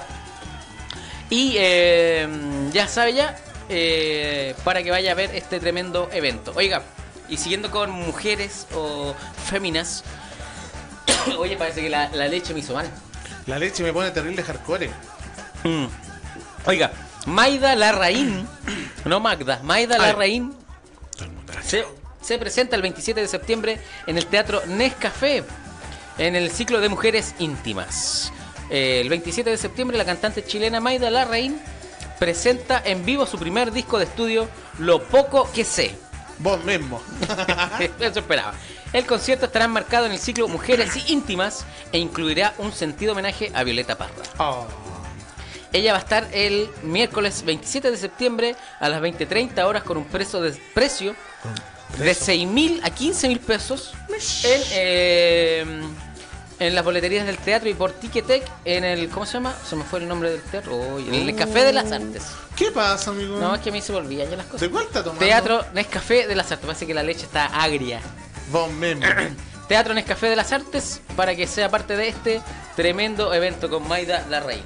Y eh, ya sabe ya, eh, para que vaya a ver este tremendo evento. Oiga, y siguiendo con mujeres o féminas, oye, parece que la, la leche me hizo mal. La leche me pone terrible hardcore. Mm. Oiga, Maida Larraín, no Magda, Maida Ay. Larraín se, se presenta el veintisiete de septiembre en el Teatro Nescafé, en el ciclo de mujeres íntimas. Eh, el veintisiete de septiembre la cantante chilena Maida Larraín presenta en vivo su primer disco de estudio, Lo Poco Que Sé. Vos mismo. Eso esperaba. El concierto estará enmarcado en el ciclo Mujeres Íntimas e incluirá un sentido homenaje a Violeta Parra. Oh. Ella va a estar el miércoles veintisiete de septiembre a las veinte treinta horas con un precio de, precio de seis mil a quince mil pesos en, eh, en las boleterías del teatro y por Ticketek en el... ¿Cómo se llama? Se me fue el nombre del teatro. Uy, en el Café de las Artes. ¿Qué pasa, amigo? No, es que a mí se me olvidan ya las ¿De cosas. cuál está tomando? Teatro Nescafé de las Artes. Parece que la leche está agria. Vos mismo. Teatro Nescafé de las Artes para que sea parte de este tremendo evento con Maida Larraín.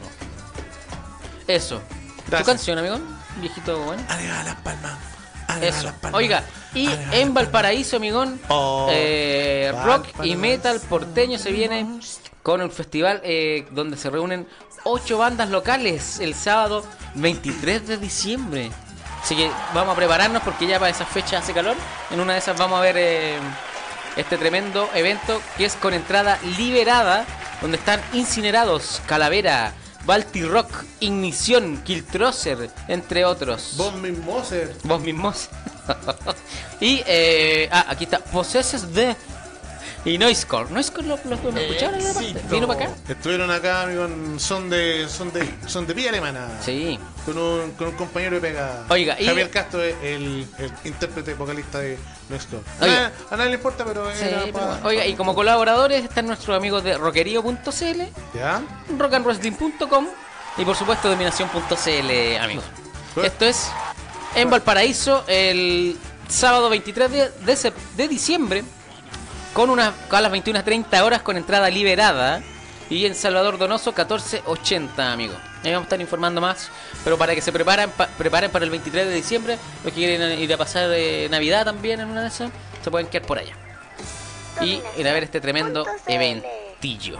Eso. Gracias. ¿Tu canción, amigo? Viejito bueno. Arriba las palmas. Arriba Eso. las palmas. Oiga, y Arriba en las Valparaíso, amigón, Oh. eh, rock y Valparaíso. metal porteño se viene con un festival eh, donde se reúnen ocho bandas locales el sábado veintitrés de diciembre. Así que vamos a prepararnos porque ya para esa fecha hace calor. En una de esas vamos a ver eh, este tremendo evento que es con entrada liberada, donde están Incinerados, Calavera, Balti Rock, Ignición, Killtrosser, entre otros. Vos mismo, ser. Vos mismos. Y, eh, ah, aquí está, Possesses de y Noisecore. ¿Noisecore lo, lo podemos escuchar en la parte? ¿Vino para acá? Estuvieron acá, amigo, en- son de son de son de vía alemana. Sí. Con un, con un compañero de pega. Oiga, y- Javier Castro es el, el intérprete vocalista de nuestro. Oiga. A, a nadie le importa, pero Sí, era pero pa- bueno. Oiga, y como colaboradores están nuestros amigos de rockerio punto c l, ¿Ya? rock and wrestling punto com y por supuesto dominación punto c l, amigos. ¿Qué? Esto es en Valparaíso el sábado veintitrés de, de sep- de diciembre con una, a las veintiuna treinta horas con entrada liberada, y en Salvador Donoso catorce ochenta, amigos. Ahí vamos a estar informando más, pero para que se preparen, pa- preparen para el veintitrés de diciembre, los que quieren ir a pasar eh, Navidad también en una de esas, se pueden quedar por allá y ir a ver este tremendo eventillo.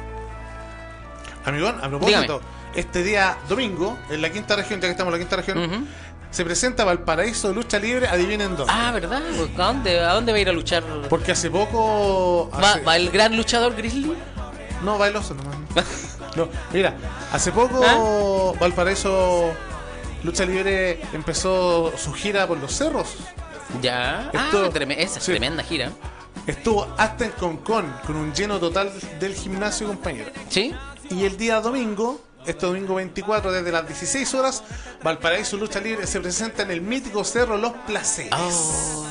Amigón, a propósito, este día domingo, en la quinta región, ya que estamos en la quinta región, Ujú. se presenta Valparaíso Lucha Libre, adivinen dónde. Ah, ¿verdad? Pues, ¿A dónde, ¿A dónde va a ir a luchar? Porque hace poco... ¿Va, hace- va el gran luchador Grizzly? No, bailoso nomás. No, mira, hace poco ¿Ah? Valparaíso Lucha Libre empezó su gira por los cerros. Ya. Esto- ah, treme- esa es sí. tremenda gira. Estuvo hasta en Concón, con un lleno total del gimnasio, compañero. ¿Sí? Y el día domingo, este domingo veinticuatro, desde las dieciséis horas, Valparaíso Lucha Libre se presenta en el mítico cerro Los Placeres. Oh.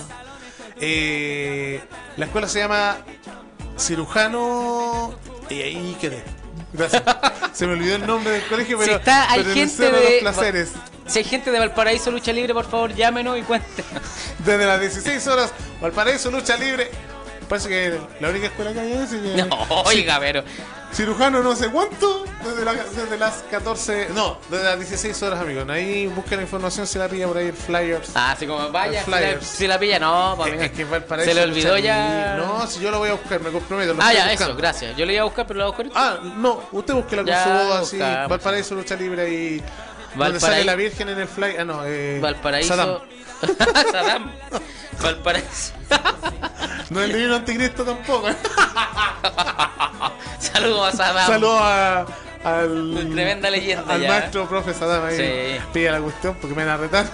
Eh, la escuela se llama Cirujano. Y ahí quedé. Gracias. Se me olvidó el nombre del colegio, pero, Si está, hay pero en el gente cerro de. Los Placeres. Si hay gente de Valparaíso Lucha Libre, por favor, llámenos y cuenten. Desde las dieciséis horas, Valparaíso Lucha Libre. Parece que la única escuela que hay es. eh, No, oiga, pero. Cirujano no sé cuánto, desde, la- desde las catorce, no, desde las dieciséis horas, amigos. Ahí busquen la información, se la pilla por ahí el flyers. Ah, así como vaya, El si la, Flyers. si la pilla, no, pues, Es- amigo. es que Valparaíso se le Lucha olvidó Libre. ya. No, si yo lo voy a buscar, me comprometo. lo Ah, estoy ya, buscando. eso, gracias. Yo le iba a buscar, pero lo voy a buscar. Ah, no, usted búsquela con Ya, su voz así. buscamos. Valparaíso Lucha Libre y. Donde Valparaí- sale la Virgen en el fly. Ah, no, eh. Valparaíso. Saddam. Saddam. Valparaíso. No el divino anticristo tampoco. Saludos a Saddam. Saludos a. Al, Tremenda leyenda al ya. maestro profe Saddam ahí. Sí. Pilla la cuestión porque me van a retar.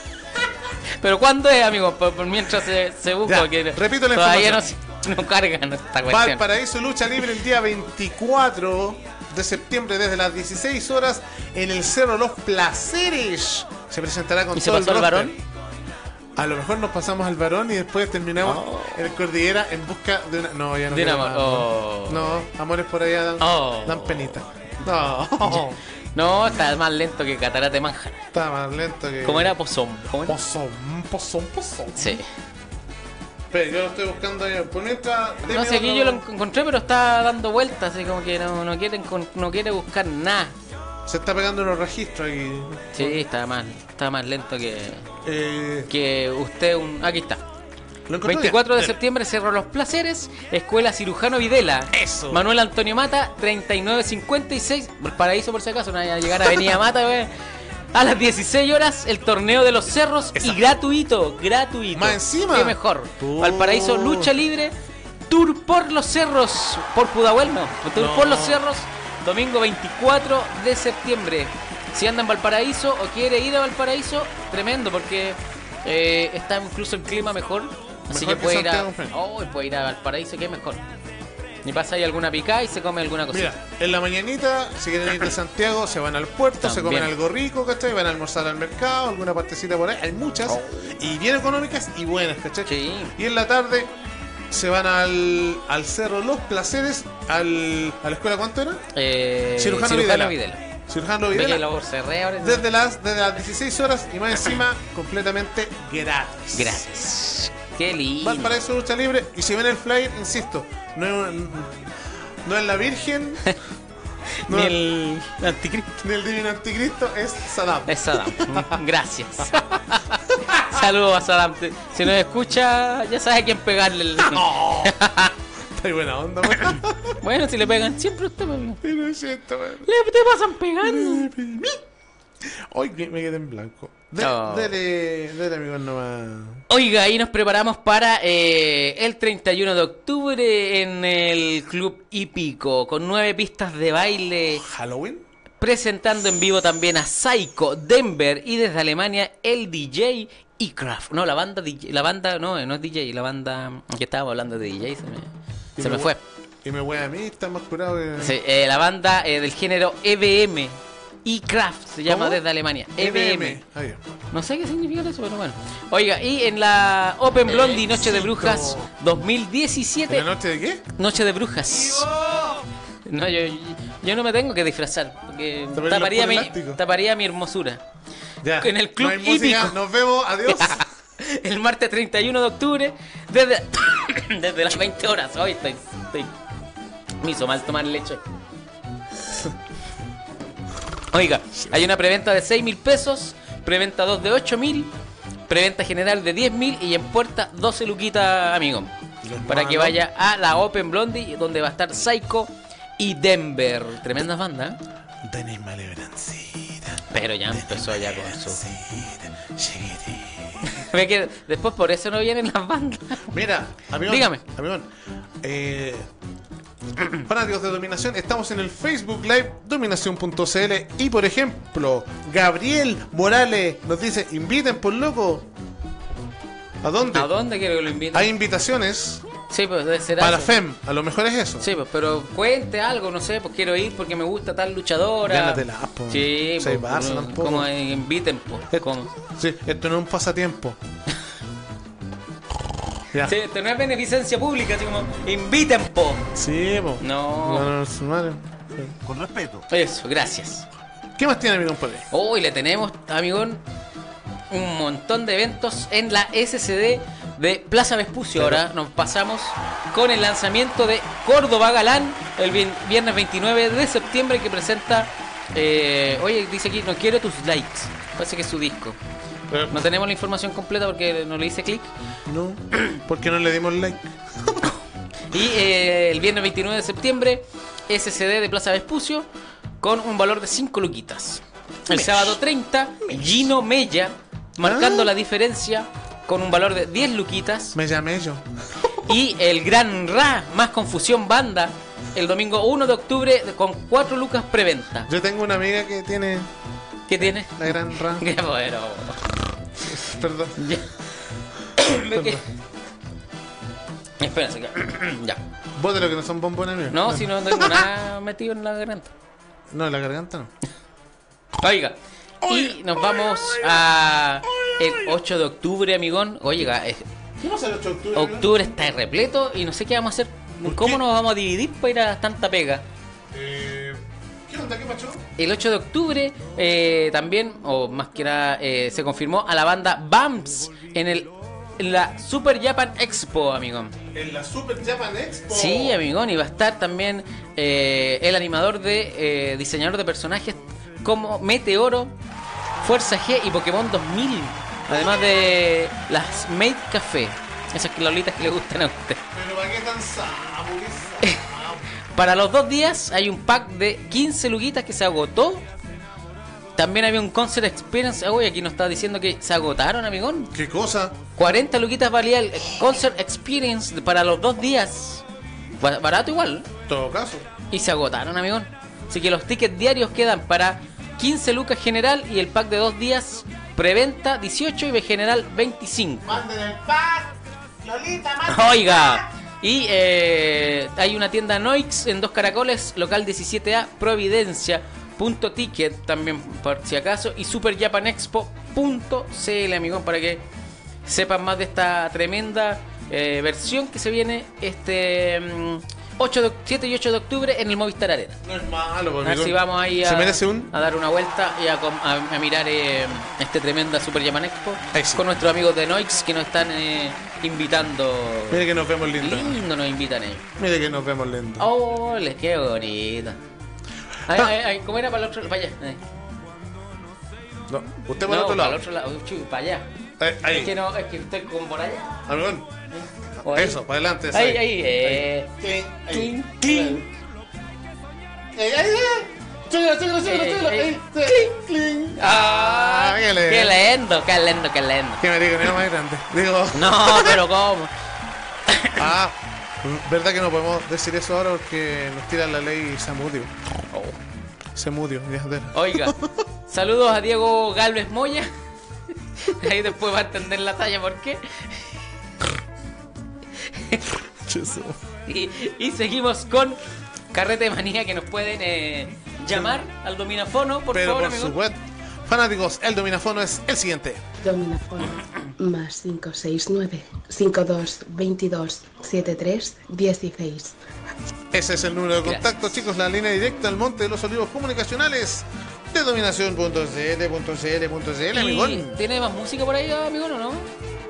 Pero ¿cuándo es, amigo? Por, por mientras se, se busca. Ya, porque repito la todavía no, información. se- no cargan esta cuestión. Valparaíso Lucha Libre el día veinticuatro de septiembre desde las dieciséis horas en el Cerro Los Placeres se presentará con ¿Y se todo pasó el al roster. varón? A lo mejor nos pasamos al varón y después terminamos Oh. en el Cordillera en busca de una... No, ya no De quiero una más, ma- oh. No, amores por allá dan, Oh. dan penita. No, No, está más lento que Catarate de Manjar. está más lento que... ¿Cómo era? Pozón. ¿Cómo era? Pozón, pozón, pozón. Sí. Pero yo lo estoy buscando ahí. Por mientras... No deme sé, aquí otro- yo lo encontré, pero está dando vueltas, así como que no, no, quiere, encon- no quiere buscar nada. Se está pegando los registros aquí. Sí, está más, está más lento que, Eh, que usted. Un, aquí está. ¿Lo encontró veinticuatro ya? de septiembre, Cerro Los Placeres, Escuela Cirujano Videla. Eso. Manuel Antonio Mata, treinta y nueve cincuenta y seis. Paraíso, por si acaso, no vaya a llegar a Avenida Mata, güey. A las dieciséis horas, el torneo de los cerros. Esa. Y gratuito, gratuito. Más encima. Qué mejor. Oh. Valparaíso, lucha libre. Tour por los cerros. Por Pudahuel, no. Tour No. por los cerros. Domingo veinticuatro de septiembre. Si anda en Valparaíso o quiere ir a Valparaíso, tremendo, porque eh, está incluso el clima mejor. Así Mejor que que puede ir, a, Santiago, Fran. oh, puede ir a Valparaíso, que es mejor. Ni pasa ahí alguna picada y se come alguna cosita. Mira, en la mañanita, si quieren ir de Santiago, se van al puerto, se También. comen algo rico, ¿cachai? Van a almorzar al mercado, alguna partecita por ahí. Hay muchas, y bien económicas y buenas, ¿cachai? Sí. Y en la tarde se van al, al Cerro Los Placeres, al, a la escuela, ¿cuánto era? Eh, Cirujano Cirujano Videla. Videla. Cirujano Ve que Videla. la voz se re ahora. Desde las, desde las dieciséis horas y más encima, completamente gratis. Gracias. Qué lindo. Valparaíso lucha libre. Y si ven el flyer, insisto, no es, no es la Virgen, no Ni es- el anticristo. ni el divino anticristo, es Saddam. Es Saddam. Gracias. Saludos a Saddam. Si nos escucha, ya sabe a quién pegarle. El... Está buena onda, weón. Bueno, si le pegan siempre a usted, pues, Sí, lo siento, weón. le te pasan pegando. Hoy me me quedé en blanco. De, Oh. Dele, dele, amigos, nomás. Oiga, ahí nos preparamos para eh, el treinta y uno de octubre en el Club Hípico, con nueve pistas de baile, ¿Halloween? presentando en vivo también a Psycho, Denver y desde Alemania el D J E-Craft. No, la banda D J, la banda, no, no es D J, la banda que estábamos hablando de D J se me, se me fue. Y me voy a mí, está más curado que... Sí, eh, la banda eh, del género E B M, E-Craft se llama ¿Cómo? desde Alemania, E B M. Ah, ya. No sé qué significa eso, pero bueno. Oiga, y en la Open Blondie Noche de Brujas dos mil diecisiete. ¿En la noche de qué? Noche de Brujas. No, yo, yo no me tengo que disfrazar, porque Te pones taparía los mi, elásticos. taparía mi hermosura. Ya. En el Club no hay música. Hípico. Nos vemos, adiós. El martes treinta y uno de octubre, desde, desde las veinte horas. Hoy estoy, estoy. Me hizo mal tomar leche. Oiga, hay una preventa de seis mil pesos, preventa dos de ocho mil, preventa general de diez mil y en puerta doce luquitas, amigo. Para que vaya a la Open Blondie, donde va a estar Psycho y Denver. Tremendas bandas, ¿eh? Tenés maleverancita. Pero ya empezó ya con su... Chiquitín. Ve que después por eso no vienen las bandas. Mira, amigo. Dígame. Amigón, eh, fanáticos de Dominación, estamos en el Facebook Live dominación punto c l y por ejemplo, Gabriel Morales nos dice, inviten por loco. ¿A dónde? ¿A dónde quiero que lo inviten? Hay invitaciones Sí, pues debe ser para eso. F E M, a lo mejor es eso. Sí, pues, pero cuente algo, no sé, pues quiero ir porque me gusta tal luchadora. Gánatela, po. Sí, Seis pues, Barça como- tampoco. como eh, inviten, pues. Esto, como- sí, esto no es un pasatiempo. Ya. Sí, esto no es beneficencia pública, así como inviten, po. Sí, po. No. No, no, su madre. Con respeto. Eso, gracias. ¿Qué más tiene mi compadre? Hoy le tenemos, amigón, un montón de eventos en la S C D de Plaza Vespucio. Ahora nos pasamos con el lanzamiento de Córdoba Galán el vi- viernes veintinueve de septiembre, que presenta, eh, oye, dice aquí, no quiero tus likes, parece que es su disco. No tenemos la información completa porque no le hice clic. No, porque no le dimos like. Y eh, el viernes veintinueve de septiembre, S C D de Plaza Vespucio con un valor de cinco luquitas. El Mesh. sábado treinta, Gino Mella, marcando Ah. la diferencia con un valor de diez luquitas. Me llamé yo. Y el Gran Ra, más confusión banda, el domingo uno de octubre con cuatro lucas preventa. Yo tengo una amiga que tiene ¿Qué tiene? la gran ra. Qué bueno. Perdón. Ya. Ve que- Espérense que... Ya. Vos de lo que no son bombones, amigo. No, si no tengo nada metido en la garganta. No, en la garganta no. Oiga, Y nos vamos a el ocho de octubre, amigón. Oiga, es- ¿Qué pasa el ocho de octubre? octubre está repleto y no sé qué vamos a hacer. ¿Por ¿Cómo qué? nos vamos a dividir para ir a tanta pega? Eh, ¿Qué onda? ¿Qué pasó? El ocho de octubre eh, también, o más que nada, eh, se confirmó a la banda Bumps en el en la Super Japan Expo, amigón. En la Super Japan Expo. Sí, amigón, y va a estar también eh, el animador de eh, diseñador de personajes como Meteoro, Fuerza G y Pokémon dos mil. Además de las Made Café, esas lolitas que le gustan a usted. Pero ¿para qué tan sapo? ¿Qué sapo? Para los dos días hay un pack de quince luquitas que se agotó. También había un Concert Experience. Uy, aquí nos está diciendo que se agotaron, amigón. ¿Qué cosa? cuarenta luquitas valía el Concert Experience para los dos días. Ba- Barato igual. En todo caso. Y se agotaron, amigón. Así que los tickets diarios quedan para quince lucas general y el pack de dos días preventa dieciocho y general veinticinco. Manden el pack. Lolita, manden el Oiga, pack. y eh, hay una tienda Noix en Dos Caracoles, local diecisiete A, Providencia. Punto ticket también por si acaso y super japan expo punto c l, amigos, para que sepan más de esta tremenda eh, versión que se viene este mm, ocho de, siete y ocho de octubre en el Movistar Arena. No es malo, A pues, ver amigo. si vamos ahí a, ¿Se merece un? a dar una vuelta y a, com- a- a mirar eh, este tremenda Super Japan Expo Ahí sí. con nuestros amigos de Noix que nos están eh, invitando. Mire que nos vemos lindo. Lindo nos invitan ellos. Mire que nos vemos lindo. Oh, les qué bonito. Ay, ay, ay, ¿cómo era para el otro? Para allá. Ay. No, usted por No, el otro para lado. el otro lado. Uy, para allá. Eh, ahí. Es que no, es que estoy como por allá. Amigón. O ahí. Eso, para adelante. Ahí, ahí, eh. Clink, ahí. Clink, clink. Ahí, ahí, ahí. Chúgalo, chúgalo, chúgalo, Eh, chúgalo. eh, Ahí. Clink, clink. Ah, qué lindo. qué lindo, qué lindo, qué lindo. Que me diga, no más grande. Digo, No, pero ¿cómo? ah, verdad que no podemos decir eso ahora porque nos tira la ley Samudio. Oh. Samudio, ya de- Oiga, saludos a Diego Galvez Moya. Ahí después va a entender la talla por qué. Jesús. Y, y seguimos con Carrete Manía, que nos pueden eh, llamar al dominafono, por Pero favor, por amigo. supuesto, fanáticos, el dominafono es el siguiente. Dominafono más cinco seis nueve cinco dos veintidós setenta y tres dieciséis. Ese es el número de Gracias. contacto, chicos, la línea directa al Monte de los Olivos Comunicacionales de dominación punto c l punto c l punto c l, ¿Y amigón. ¿Tiene más música por ahí, amigo, o no?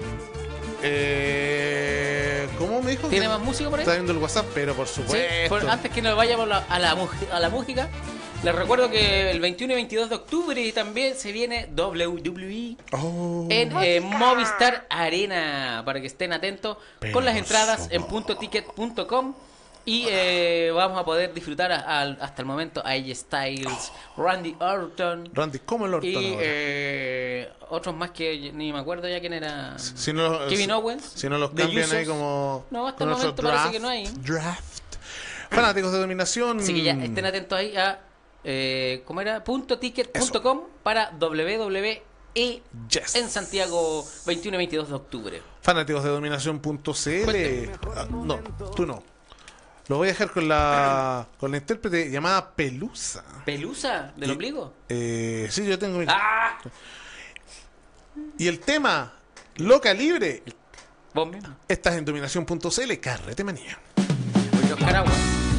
Eh, ¿Cómo me dijo? ¿Tiene que más música por ahí? Está viendo el WhatsApp, pero por Sí, supuesto. por- antes que nos vayamos a la, a la mu- a la música, les recuerdo que el veintiuno y veintidós de octubre también se viene W W E Oh. en eh, Movistar Arena, para que estén atentos con las Pero entradas en somos- punto ticket punto com y eh, vamos a poder disfrutar a- a- hasta el momento a A J Styles, Randy Orton Randy, ¿cómo el Orton y ahora? eh, otros más que ni me acuerdo ya quién era. Si no, Kevin si, Owens, Si no los The cambian ahí Usos. como. No, hasta con el nuestro momento parece que no hay. Draft. Fanáticos de dominación. Así que ya estén atentos ahí a eh, ¿cómo era? punto ticket punto com para W W E Yes. en Santiago veintiuno y veintidós de octubre. Fanáticos de dominación punto c l. Cuénteme. Ah, no, tú no. Lo voy a dejar con la con la intérprete llamada Pelusa. ¿Pelusa del Y- ombligo? Eh, sí, yo tengo mi. ¡Ah! Y el tema Loca Libre. Vos mismo. Estás en dominación punto c l. Carrete manía. Oye, Oscar Agua.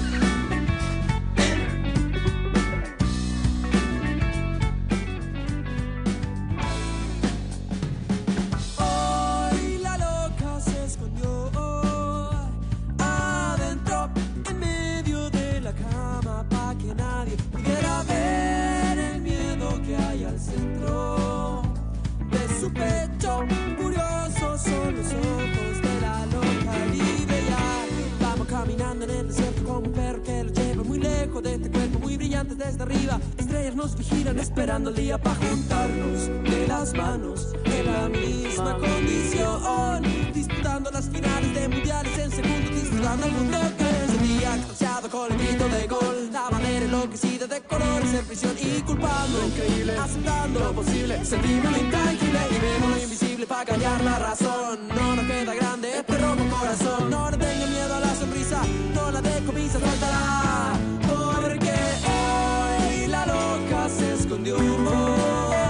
Hoy la loca se escondió adentro, en medio de la cama, pa' que nadie pudiera ver el miedo que hay al centro de su pecho. Curiosos son los ojos de la loca libre. Ya vamos caminando en el desierto como un perro que lo lleva muy lejos de este cuerpo, muy brillante desde arriba. Estrellas nos vigilan esperando el día para juntarnos de las manos en la misma condición, disputando las finales de mundiales en segundos, disfrutando el mundo que es el día, extasiado con el grito de gol, la bandera enloquecida de colores en prisión y culpando, increíble, aceptando lo posible, sentimos lo intangible y vemos lo invisible para callar la razón. No nos queda grande este rojo corazón, no le tengan miedo a la sonrisa, no la decomisa, suéltala, porque hoy la loca se escondió.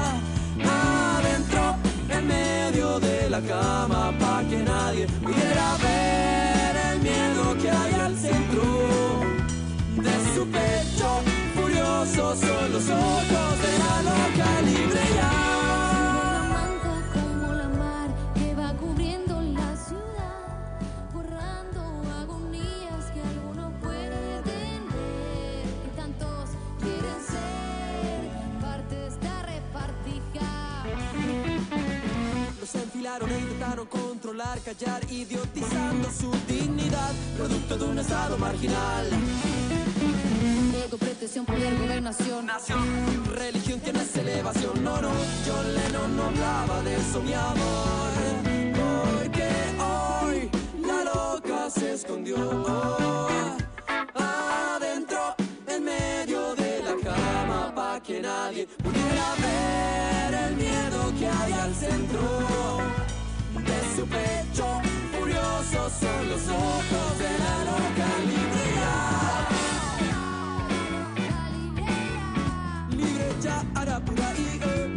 engañaron e intentaron controlar, callar, idiotizando su dignidad, producto de un estado marginal. Ego, pretensión, poder, gobernación. Nación, religión que no es elevación. No, no, John Lennon no hablaba de eso, mi amor. Porque hoy la loca se escondió adentro, en medio de la cama, pa' que nadie pudiera ver el miedo que hay al centro de su pecho. Furiosos son los ojos de la loca librería. Libre ya, Arapura y eh.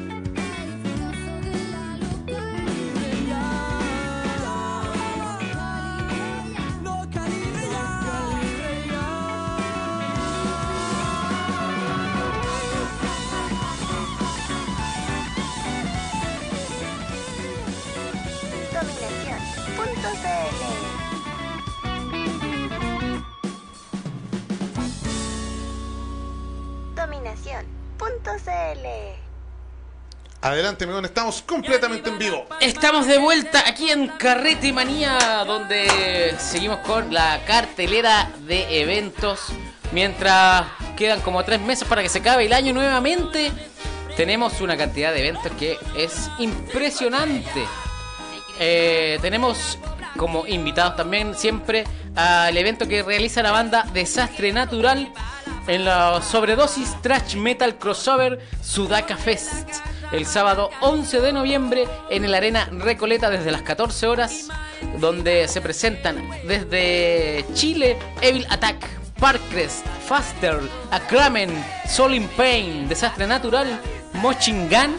Dominación punto c l. Adelante, amigos, estamos completamente en vivo. Estamos de vuelta aquí en Carrete Manía, donde seguimos con la cartelera de eventos. Mientras quedan como tres meses para que se acabe el año nuevamente, tenemos una cantidad de eventos que es impresionante. Eh, tenemos como invitados también siempre al evento que realiza la banda Desastre Natural en la sobredosis Thrash Metal Crossover Sudaka Fest, el sábado once de noviembre en el Arena Recoleta desde las catorce horas, donde se presentan desde Chile Evil Attack, Parkrest, Faster, Akramen, Soul in Pain, Desastre Natural, Mochingan,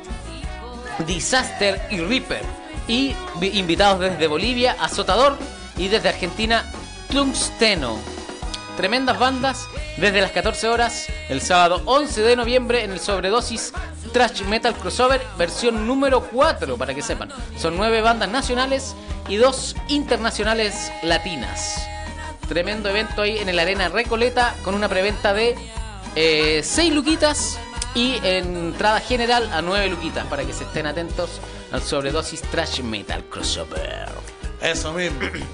Disaster y Reaper. Y invitados desde Bolivia, Azotador, y desde Argentina, Tungsteno. Tremendas bandas desde las catorce horas el sábado once de noviembre en el Sobredosis Thrash Metal Crossover versión número cuatro, para que sepan. Son nueve bandas nacionales y dos internacionales latinas. Tremendo evento ahí en el Arena Recoleta con una preventa de eh, seis luquitas y entrada general a nueve luquitas, para que se estén atentos al Sobredosis Thrash Metal Crossover. Eso mismo.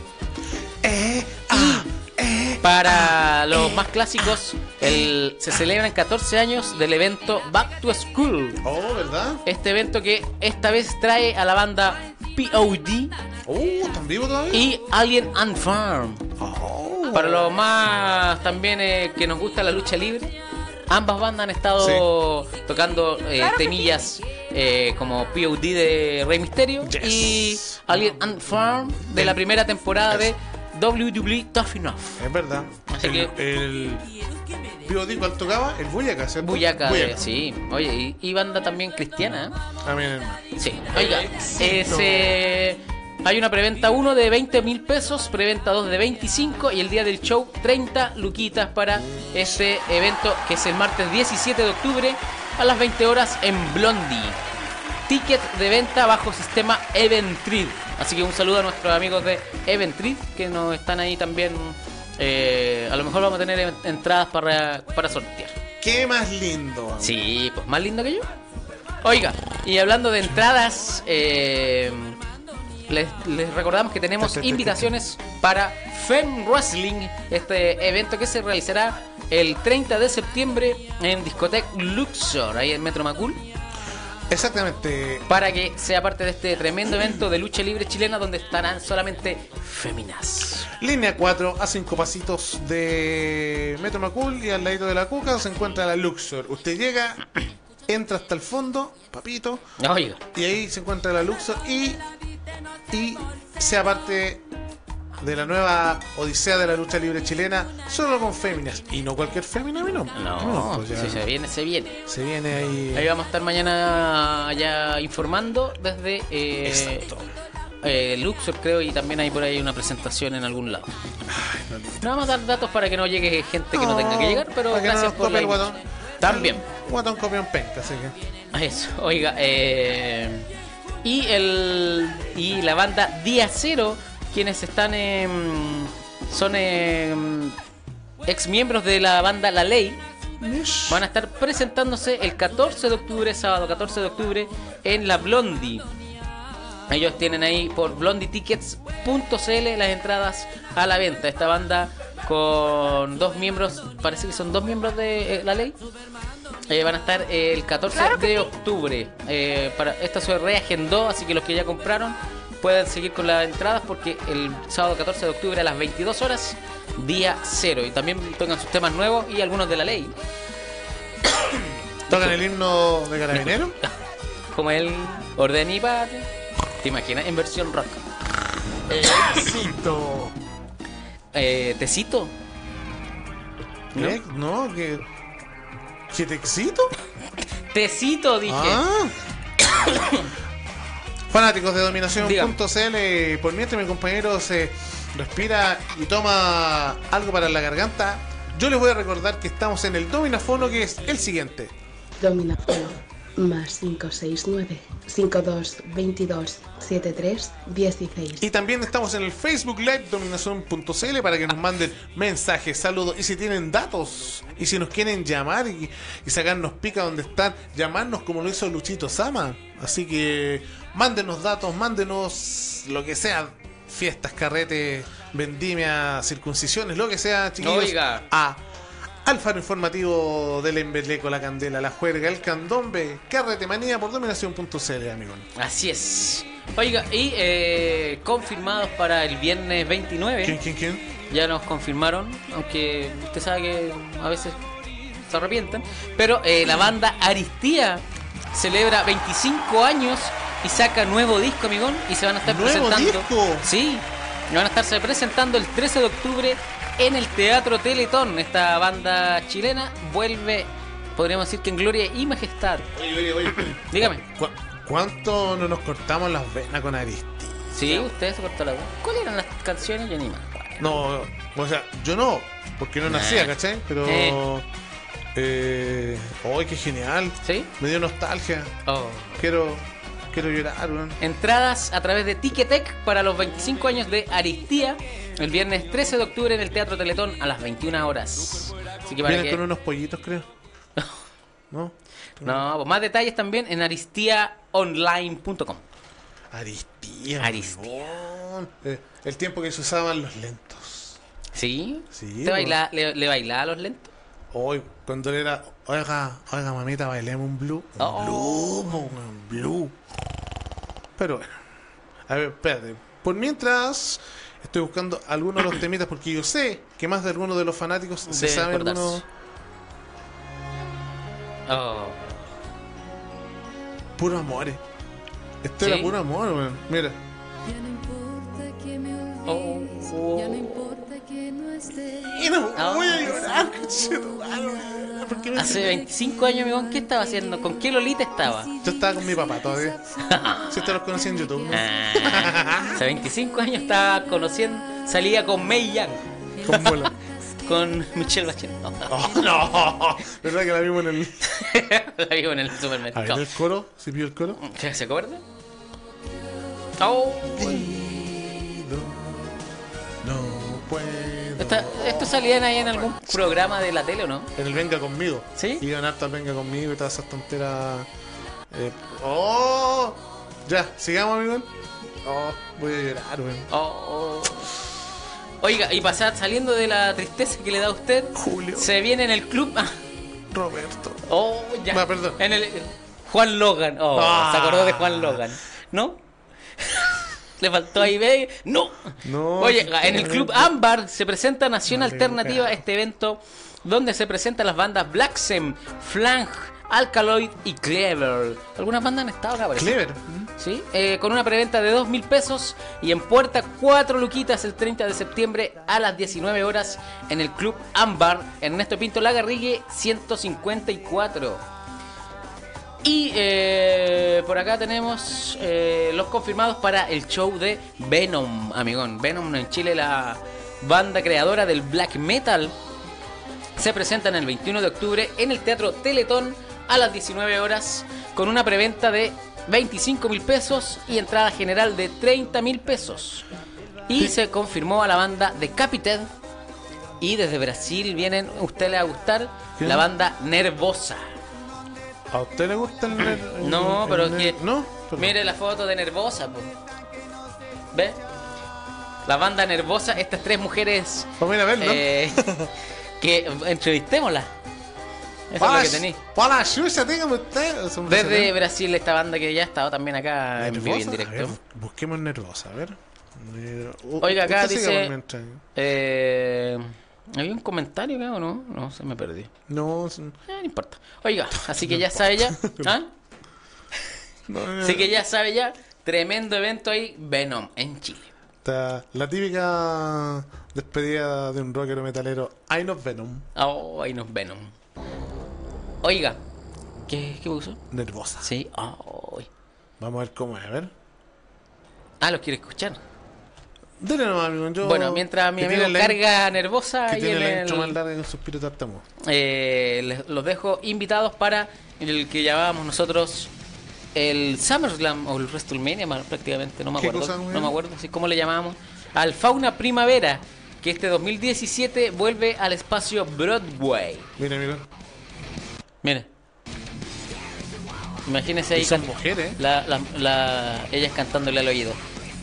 eh, ah, eh, Para ah, los eh, más clásicos, el, se celebran catorce años del evento Back to School. Oh, ¿verdad? Este evento que esta vez trae a la banda P O D. Oh, ¿están vivos todavía? Y Alien and Farm. Oh. Para los más también eh, que nos gusta la lucha libre, ambas bandas han estado sí. tocando eh, claro temillas sí. eh, como P O D de Rey Mysterio, yes. y Alien and Farm de el, la primera temporada yes. de W W E Tough Enough. Es verdad. Así el, que el P O D, ¿cuál tocaba? El Buyaca, ¿cierto? Buyaca, Buyaca. Sí. Oye, y, y banda también cristiana, ¿eh? También. Sí. Oiga, ese... hay una preventa uno de veinte mil pesos, preventa dos de veinticinco y el día del show treinta luquitas para ese evento que es el martes diecisiete de octubre a las veinte horas en Blondie. Ticket de venta bajo sistema Eventrid. Así que un saludo a nuestros amigos de Eventrid que nos están ahí también. Eh, a lo mejor vamos a tener entradas para, para sortear. ¡Qué más lindo! Amigo. Sí, pues más lindo que yo. Oiga, y hablando de entradas, eh... Les, les recordamos que tenemos invitaciones para Fem Wrestling, este evento que se realizará el treinta de septiembre en Discoteca Luxor, ahí en Metro Macul. Exactamente. Para que sea parte de este tremendo evento de lucha libre chilena donde estarán solamente féminas. Línea cuatro, a cinco pasitos de Metro Macul y al ladito de la Cuca se encuentra la Luxor. Usted llega, entra hasta el fondo, papito, Oiga. y ahí se encuentra la Luxor y... y sea parte de la nueva odisea de la lucha libre chilena solo con féminas y no cualquier fémina, no. No, no pues ya, si se viene, se viene. Se viene ahí. Ahí vamos a estar mañana ya informando desde eh, Exacto. Eh, Luxor, creo, y también hay por ahí una presentación en algún lado. Ay, no, no vamos a dar datos para que no llegue gente que no, no tenga que llegar, pero para gracias no por la el guatón. También. El guatón copión penca, así que. Eso, oiga, eh Y el y la banda Día Cero, quienes están eh, son eh, ex miembros de la banda La Ley, van a estar presentándose el catorce de octubre, sábado catorce de octubre, en la Blondie. Ellos tienen ahí por blondie tickets punto c l las entradas a la venta. Esta banda con dos miembros, parece que son dos miembros de eh, La Ley. Eh, van a estar eh, el catorce Claro que de sí. octubre. Eh, para, esta se reagendó, así que los que ya compraron pueden seguir con las entradas porque el sábado catorce de octubre a las veintidós horas, día cero. Y también tocan sus temas nuevos y algunos de La Ley. ¿Tocan el himno de Carabinero? Como el Orden y Patria. ¿Te imaginas? En versión rock. Éxito. Eh, ¿Tecito? ¿No? ¿Qué? No, que... ¿Que te excito? Tecito, dije. Ah. Fanáticos de dominación punto c l, por mientras mi compañero se respira y toma algo para la garganta, yo les voy a recordar que estamos en el Dominafono, que es el siguiente. Dominafono más cinco seis nueve, cinco dos, veintidós, setenta y tres, dieciséis. Y también estamos en el Facebook Live dominación punto c l para que nos manden mensajes, saludos, y si tienen datos, y si nos quieren llamar y, y sacarnos pica donde están, llamarnos como lo hizo Luchito Sama. Así que mándenos datos, mándenos lo que sea, fiestas, carretes, vendimia, circuncisiones, lo que sea, chiquillos. Oiga. A al faro informativo del Embeleco, la Candela, la Juerga, el Candombe, Carrete Manía por dominación punto c l, amigo. Así es. Oiga, y eh, confirmados para el viernes veintinueve. ¿Quién, quién, quién? Ya nos confirmaron, aunque usted sabe que a veces se arrepienten. Pero eh, la banda Aristía celebra veinticinco años y saca nuevo disco, amigón. Y se van a estar ¿Nuevo presentando. disco? Sí, van a estarse presentando el trece de octubre en el Teatro Teletón. Esta banda chilena vuelve, podríamos decir que en gloria y majestad. Oye, oye, oye. Dígame. ¿Cu ¿Cuánto no nos cortamos las venas con Aristía? Sí, usted se cortó la voz. ¿Cuáles eran las canciones? Yo ni me acuerdo. No, o sea, yo no, porque no nacía, Ah. ¿cachai? Pero... Eh. Eh... ¡Ay, qué genial! ¿Sí? Me dio nostalgia. Oh. Quiero... Quiero llorar, weón. Entradas a través de Ticketek para los veinticinco años de Aristía el viernes trece de octubre en el Teatro Teletón a las veintiuna horas. Así que para Vienen que... con unos pollitos, creo. ¿No? No, pues más detalles también en aristía online punto com. Aristía. Aristía. weón. Eh, el tiempo que se usaban los lentos. ¿Sí? Sí. ¿Te baila, le, le bailaba a los lentos? Hoy, cuando él era... Oiga, oiga, mamita, bailemos un blue. Un Oh. blue, po, un blue. Pero bueno. A ver, espérate. Por mientras... Estoy buscando algunos de los temitas porque yo sé que más de algunos de los fanáticos se Deben saben acordarse. algunos... Oh. Puro amores. Esto ¿Sí? era puro amor, weón. Mira. Ya no importa que me Oh. olvides, ya no importa que no estés. Y no Oh. voy a llorar, conchetumare, weón. ¿Por qué me Hace hace- veinticinco años, amigón, ¿qué estaba haciendo? ¿Con qué Lolita estaba? Yo estaba con mi papá todavía. Si te los conocí en YouTube, ¿no? Ah, hace veinticinco años estaba conociendo, salía con Mei Yang, Con bola. con Michelle Bachelet. No, Oh, no. ¿Verdad que la vimos en el... la vivo en el A ver, supermercado. el coro. ¿Se vio el coro? ¿Se acuerda? Oh. No puedo. Esta- ¿Esto salían ahí en algún programa de la tele o no? En el Venga Conmigo. ¿Sí? Iban harto al Venga Conmigo y todas esas tonteras. Eh, ¡Oh! Ya, sigamos, amigo. Oh, voy a llorar, weón. Oh, oh. Oiga, y pasar saliendo de la tristeza que le da a usted, Julio. se viene en el club. Ah, Roberto. oh, ya. Ah, perdón. En el Juan Logan. Oh, Ah. se acordó de Juan Logan. ¿No? Le faltó ahí, ve. No. No, Oye, sí, en el Club Ámbar se presenta Nación Madre Alternativa, mía. este evento donde se presentan las bandas Black Sem, Flange, Alkaloid y Clever. Algunas bandas han estado acá, parece. Clever. Sí, eh, con una preventa de dos mil pesos y en puerta cuatro luquitas el treinta de septiembre a las diecinueve horas en el Club Ámbar, Ernesto Pinto Lagarrigue ciento cincuenta y cuatro. Y eh, por acá tenemos eh, los confirmados para el show de Venom, amigón. Venom en Chile, la banda creadora del black metal, se presentan el veintiuno de octubre en el Teatro Teletón a las diecinueve horas con una preventa de veinticinco mil pesos y entrada general de treinta mil pesos. Y se confirmó a la banda Decapitated. Y desde Brasil vienen, a usted le va a gustar, ¿Qué? la banda Nervosa. ¿A usted le gusta el... el- No, el- pero el- que ¿No? Perdón. Mire la foto de Nervosa, po. ¿Ves? La banda Nervosa, estas tres mujeres. Vamos a ir a verlo. Eh, que entrevistémoslas. Eso es lo que tení. Para Xuxa, dígame usted. Son Desde brasileños. Brasil, esta banda que ya ha estado también acá en vivo y en ¿Nervosa? directo. A ver, busquemos Nervosa, a ver. Eh, uh, Oiga, acá usted siga dice. por mientras. Eh, ¿Había un comentario acá o no? No, se me perdió. No, es- Eh, no importa. Oiga, así que ya sabe ya. ¿Ah? no, no, Así que ya sabe ya. Tremendo evento ahí, Venom, en Chile. está la típica despedida de un rockero metalero. I know Venom. Oh, ahí nos Venom. Oiga, ¿qué, qué puso? Nervosa. Sí, oh. Vamos a ver cómo es, a ver. Ah, ¿los quiere escuchar? Dile nomás, amigo. Yo, Bueno, mientras mi que amigo tiene la- carga Nervosa Que y tiene en la intro más el, larga con suspiro tartamudo. eh, les- los dejo invitados para el que llamábamos nosotros el SummerSlam o el WrestleMania más prácticamente, no me ¿Qué acuerdo, cosa, güey? no me acuerdo, así como le llamábamos, al Fauna Primavera, que este dos mil diecisiete vuelve al espacio Broadway. Mira, amigo. Mire. Imagínese ahí Y son can- mujeres. la, la, la- ellas cantándole al oído.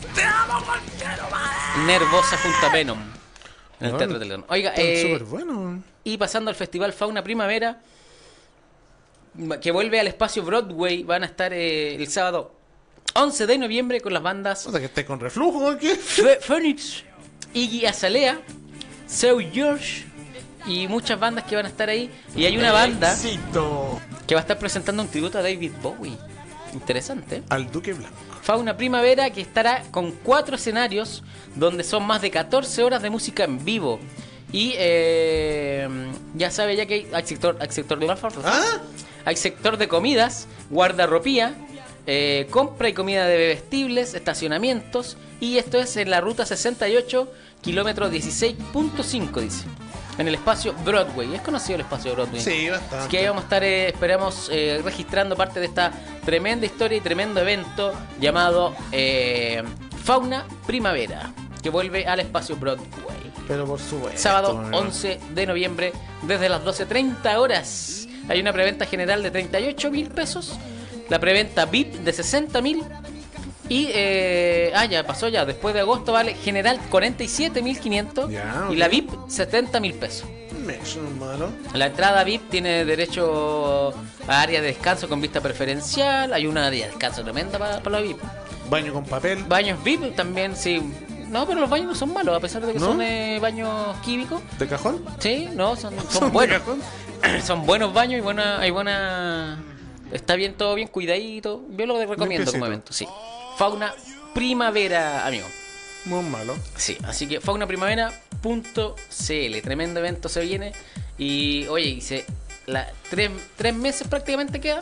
Nervosa junto a Venom en el Bueno, Teatro Teletón. Oiga, Están eh, súper buenos. y pasando al Festival Fauna Primavera, que vuelve al espacio Broadway, van a estar eh, el sábado once de noviembre con las bandas O sea, que estés con reflujo aquí. Fe- Phoenix, Iggy Azalea, Seu George y muchas bandas que van a estar ahí. Y hay una banda que va a estar presentando un tributo a David Bowie. Interesante. Al Duque Blanco. Fauna Primavera, que estará con cuatro escenarios donde son más de catorce horas de música en vivo. Y eh, ya sabe ya que hay, hay sector, hay sector de ¿Ah? hay sector de comidas, guardarropía, eh, compra y comida de bebestibles, estacionamientos. Y esto es en la ruta sesenta y ocho, kilómetro dieciséis punto cinco, dice. En el espacio Broadway. ¿Es conocido el espacio Broadway? Sí, bastante. Así que ahí vamos a estar, eh, esperamos, eh, registrando parte de esta tremenda historia y tremendo evento llamado eh, Fauna Primavera, que vuelve al espacio Broadway. Pero por supuesto. Sábado amigo. once de noviembre, desde las doce treinta horas. Hay una preventa general de treinta y ocho mil pesos, la preventa V I P de sesenta mil. Y, eh, ah, ya pasó ya, después de agosto vale general cuarenta y siete mil quinientos Ya, y ok. la V I P setenta mil pesos. Me es malo. La entrada V I P tiene derecho a área de descanso con vista preferencial. Hay una área de descanso tremenda para, para la V I P. Baño con papel. Baños V I P también, sí. No, pero los baños no son malos, a pesar de que ¿No? son eh, baños químicos. ¿De cajón? Sí, no, son, son ¿Son de buenos. cajón? Son buenos baños y buena, hay buena... Está bien, todo bien cuidadito. Yo lo recomiendo como Limpiecito. evento, sí. Fauna Primavera, amigo. Muy malo. Sí, así que faunaprimavera punto c l. Tremendo evento se viene. Y oye, dice, la, tres, tres meses prácticamente quedan.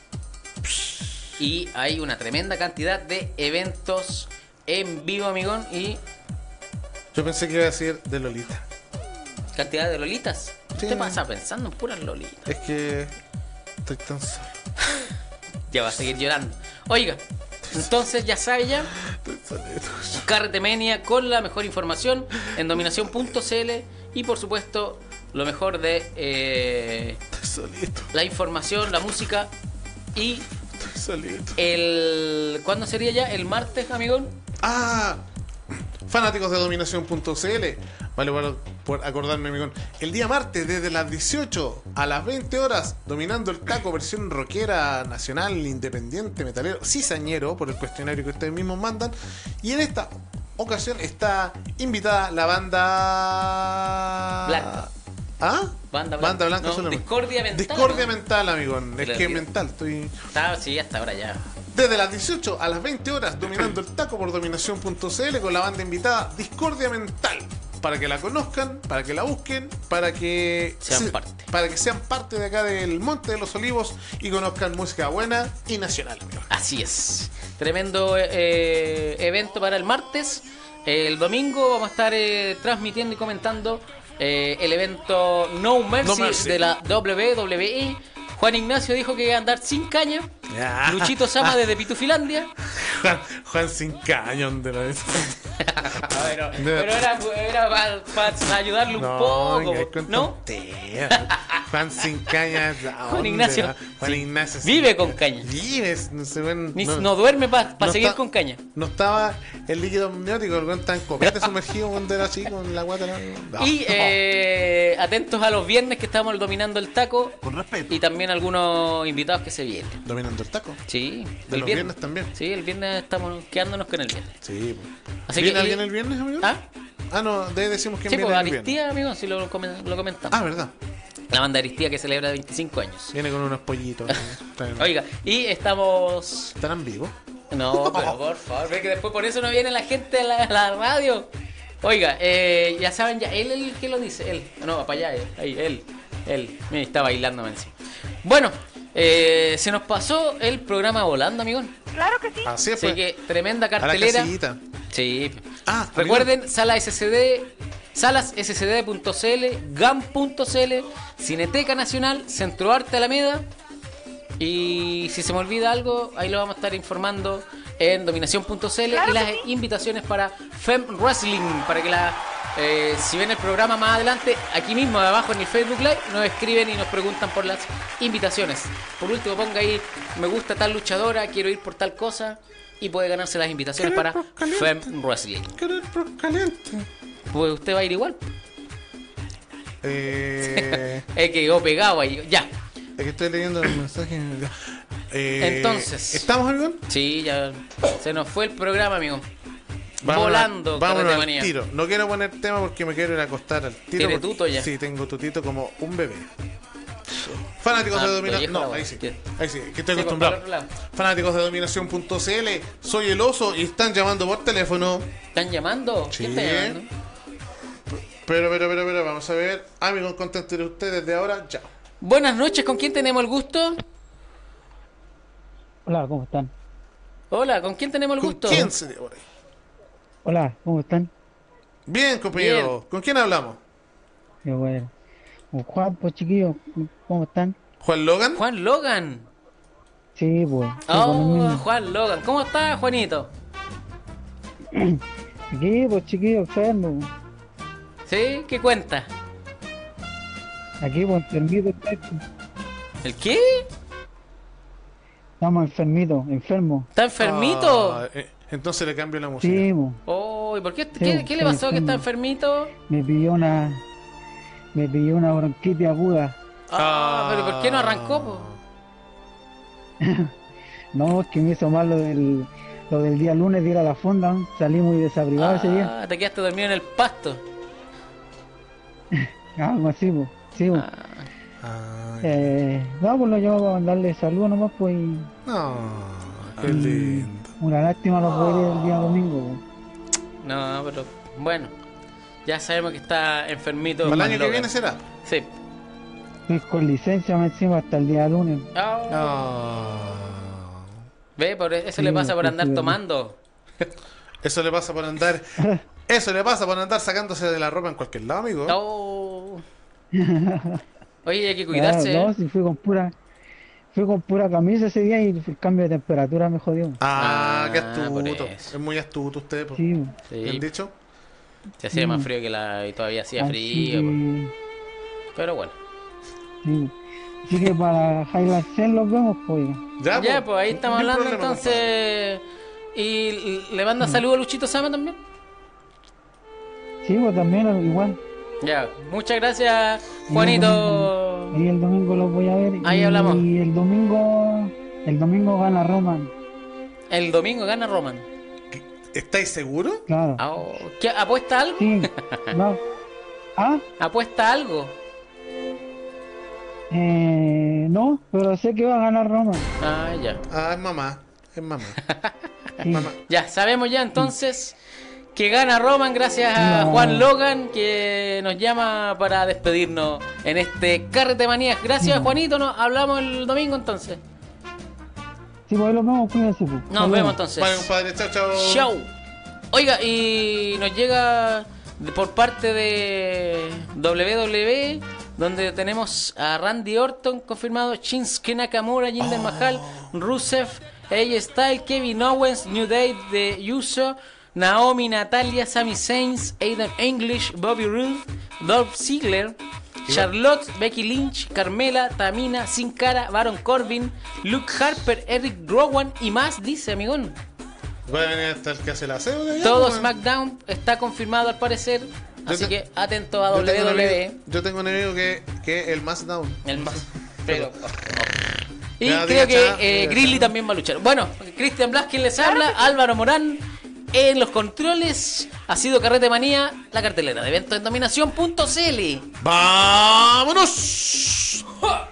Y hay una tremenda cantidad de eventos en vivo, amigón. Y Yo pensé que iba a decir de Lolita. cantidad de lolitas. Sí. ¿Qué pasa pensando en puras lolitas? Es que estoy tan solo. Ya va a seguir llorando. Oiga, entonces ya sabe ya. Estoy solito. Carretemania con la mejor información en dominación punto c l y por supuesto lo mejor de eh, Estoy solito. la información, la música y Estoy solito. el... ¿Cuándo sería ya? ¿El martes, amigón? Ah, fanáticos de dominación punto c l. Vale, por, por acordarme, amigón. El día martes, desde las dieciocho a las veinte horas, dominando el taco, versión rockera, nacional, independiente, metalero, cizañero, por el cuestionario que ustedes mismos mandan. Y en esta ocasión está invitada la banda. Blanca. ¿Ah? Banda Blanca. Banda Blanca No, solamente. Discordia Mental, Discordia ¿no? Mental, amigón. Se Es le que olvidó. mental, estoy. Está, sí, hasta ahora ya. Desde las dieciocho a las veinte horas, dominando el taco por dominación punto c l con la banda invitada Discordia Mental. Para que la conozcan, para que la busquen, para que Sean se- parte. para que sean parte de acá del Monte de los Olivos y conozcan música buena y nacional, amigo. Así es. Tremendo eh, evento para el martes. El domingo vamos a estar eh, transmitiendo y comentando eh, el evento No Mercy, No Mercy. de la W W E. Juan Ignacio dijo que iba a andar sin caña Ya. Luchito Sama desde Pitufilandia. Juan, Juan sin cañón de la vez. pero, pero era, era para pa ayudarle un no, poco, con ¿no? tonteras. Juan sin caña. Juan Ignacio. Juan Sí. Ignacio. Sí. Vive con caña. Vives, no sé, bueno, Ni- no, no duerme para pa no seguir está- con caña. No estaba el líquido amniótico, el weón estaba en copete sumergido cuando era así con la guata. No. Y eh, atentos a los viernes que estamos dominando el taco. Con respeto. Y también algunos invitados que se vienen. Dominando el taco. Sí. De el los viernes también. Sí, el viernes estamos quedándonos con el viernes. Sí. Así ¿Viene que, alguien y- el viernes, amigo? ¿Ah? Ah, no, de ahí decimos quién Sí, viene pues el viernes. Aristía, amigo, si lo, comen- lo comentamos. Ah, verdad. La banda Aristía que celebra veinticinco años. Viene con unos pollitos. Oiga, y estamos... ¿Estarán vivos? No, pero por favor, ve que después por eso no viene la gente a la, a la radio. Oiga, eh, ya saben, ya él el que lo dice, él. No, para allá, él, ahí, él, él. Mira, está bailando encima. Bueno, eh, se nos pasó el programa volando, amigón. Claro que sí. Así Así fue. que tremenda A la cartelera. casillita. Sí. Ah, Recuerden, sala S C D, salas S C D punto C L, G A M punto C L, Cineteca Nacional, Centro Arte Alameda. Y si se me olvida algo, ahí lo vamos a estar informando en dominación punto C L Claro y las que sí. invitaciones para Fem Wrestling, para que la eh, si ven el programa más adelante, aquí mismo abajo en el Facebook Live, nos escriben y nos preguntan por las invitaciones. Por último, ponga ahí, me gusta tal luchadora, quiero ir por tal cosa, y puede ganarse las invitaciones para Fem Wrestling. Querer por caliente. Pues usted va a ir igual. Eh, Es que quedó pegado ahí. Ya. es que estoy leyendo el mensaje. Eh, Entonces. ¿Estamos, amigo? Sí, ya se nos fue el programa, amigo. Vámonos- Volando, vámonos Carrete al Manía. tiro. No quiero poner tema porque me quiero ir a acostar al tiro. ¿Tiene porque- tuto ya? Sí, tengo tutito como un bebé. Fanáticos Ah, de dominación. viejo la No, wea. ahí sí. ¿Qué? Ahí sí, que estoy Sí, acostumbrado. por el otro lado. Fanáticos de dominación punto C L. Soy el oso y están llamando por teléfono. ¿Están llamando? Sí. ¿Quién está llamando? Pero, pero, pero, pero, vamos a ver. Amigos, contento de ustedes desde ahora. Chao. Buenas noches, ¿con quién tenemos el gusto? Hola, ¿cómo están? Hola, ¿con quién tenemos el ¿Con gusto? quién sería por ahí? Hola, ¿cómo están? Bien, compañero. Bien. ¿Con quién hablamos? Qué bueno. Con Juan, pues chiquillos, ¿cómo están? ¿Juan Logan? Juan Logan. Sí, pues. sí, con el Oh, mismo. Juan Logan. ¿Cómo está, Juanito? Aquí, pues chiquillos, enfermo. ¿Sí? ¿Qué cuenta? Aquí, pues enfermito, estoy, pues. ¿El qué? Estamos enfermitos, enfermos. ¿Está enfermito? Ah, eh, entonces le cambio la música. Sí, pues. Oh, ¿y por qué? Sí, ¿Qué, qué le sí, pasó que sí. está enfermito? Me pilló una. Me pilló una bronquitis aguda. Ah, pero ¿por qué no arrancó, po? No, es que me hizo mal lo del, lo del día lunes de ir a la fonda. ¿no? Salí muy desabrigado ese día. Ah, te quedaste dormido en el pasto. Algo así, pues. Sí, pues. Ah, Ah, Eh, no, pues lo llamo para mandarle saludos nomás, pues. y- no, qué y lindo. Una lástima no poder ir el día domingo, pues. no, pero bueno. Ya sabemos que está enfermito. ¿Para el Juan año que Logan. viene será? Sí. Estoy con licencia me encima hasta el día lunes. Oh. No. Ve, por eso Sí, le pasa por sí, andar sí, tomando. Eso le pasa por andar. Eso le pasa por andar sacándose de la ropa en cualquier lado, amigo. Oh. Oye, hay que cuidarse. Ah, no, si fui con pura fui con pura camisa ese día y el cambio de temperatura me jodió. Ah, qué Ah, por astuto. eso. Es muy astuto usted. po. Sí, ¿Bien Sí, dicho? se hacía más Mm. frío que la. Y todavía hacía así frío. po. que, Pero bueno. sí. Así que para Highland Cell los vemos, pues. Ya, Ya, po. pues ahí estamos Ni un hablando problema, entonces. ¿Y le manda saludos a Luchito Sama también? Sí, pues también igual. Ya, muchas gracias, Juanito. Y el domingo los voy a ver. Ahí y hablamos. el domingo el domingo gana Roman, El domingo gana Roman. compadre. ¿Estáis seguros? claro. Ah, oh, ¿qué, ¿Apuesta algo? Sí. No. Ah, ¿Apuesta algo? eh, no, pero sé que va a ganar Roman. Ah, ya. Ah, es mamá. Es mamá. Sí. Mamá. Ya, sabemos ya entonces que gana Roman gracias a No. Juan Logan que nos llama para despedirnos en este Carrete Manías. Gracias, No. Juanito. Nos hablamos el domingo entonces. Sí, pues ahí los vemos, cuídense. Pues. Nos Hasta vemos luego. entonces. Vale, compadre. Chao, chao. Chau. Oiga, y nos llega de- por parte de doble u doble u E, donde tenemos a Randy Orton confirmado, Shinsuke Nakamura, Jinder Mahal, Rusev, A J Styles, Kevin Owens, New Day, The Uso, Naomi, Natalia, Sami Zayn, Aiden English, Bobby Roode, Dolph Ziggler, Charlotte, Becky Lynch, Carmela, Tamina, Sin Cara, Baron Corbin, Luke Harper, Eric Rowan y más, dice amigón. Va a venir hasta el que hace la aseo de allá, Todo pues, SmackDown está confirmado al parecer, Yo así te- que atento a yo tengo un W W E. enemigo- Yo tengo un enemigo que, que el más down. El más. Pero. Y Ya, creo diga, que cha, eh, diga, Grizzly cha. también va a luchar. Bueno, Cristian Blas quien les habla, Álvaro Morán en los controles. Ha sido Carrete Manía, la cartelera de eventos en dominación punto c l. ¡Vámonos! ¡Ja!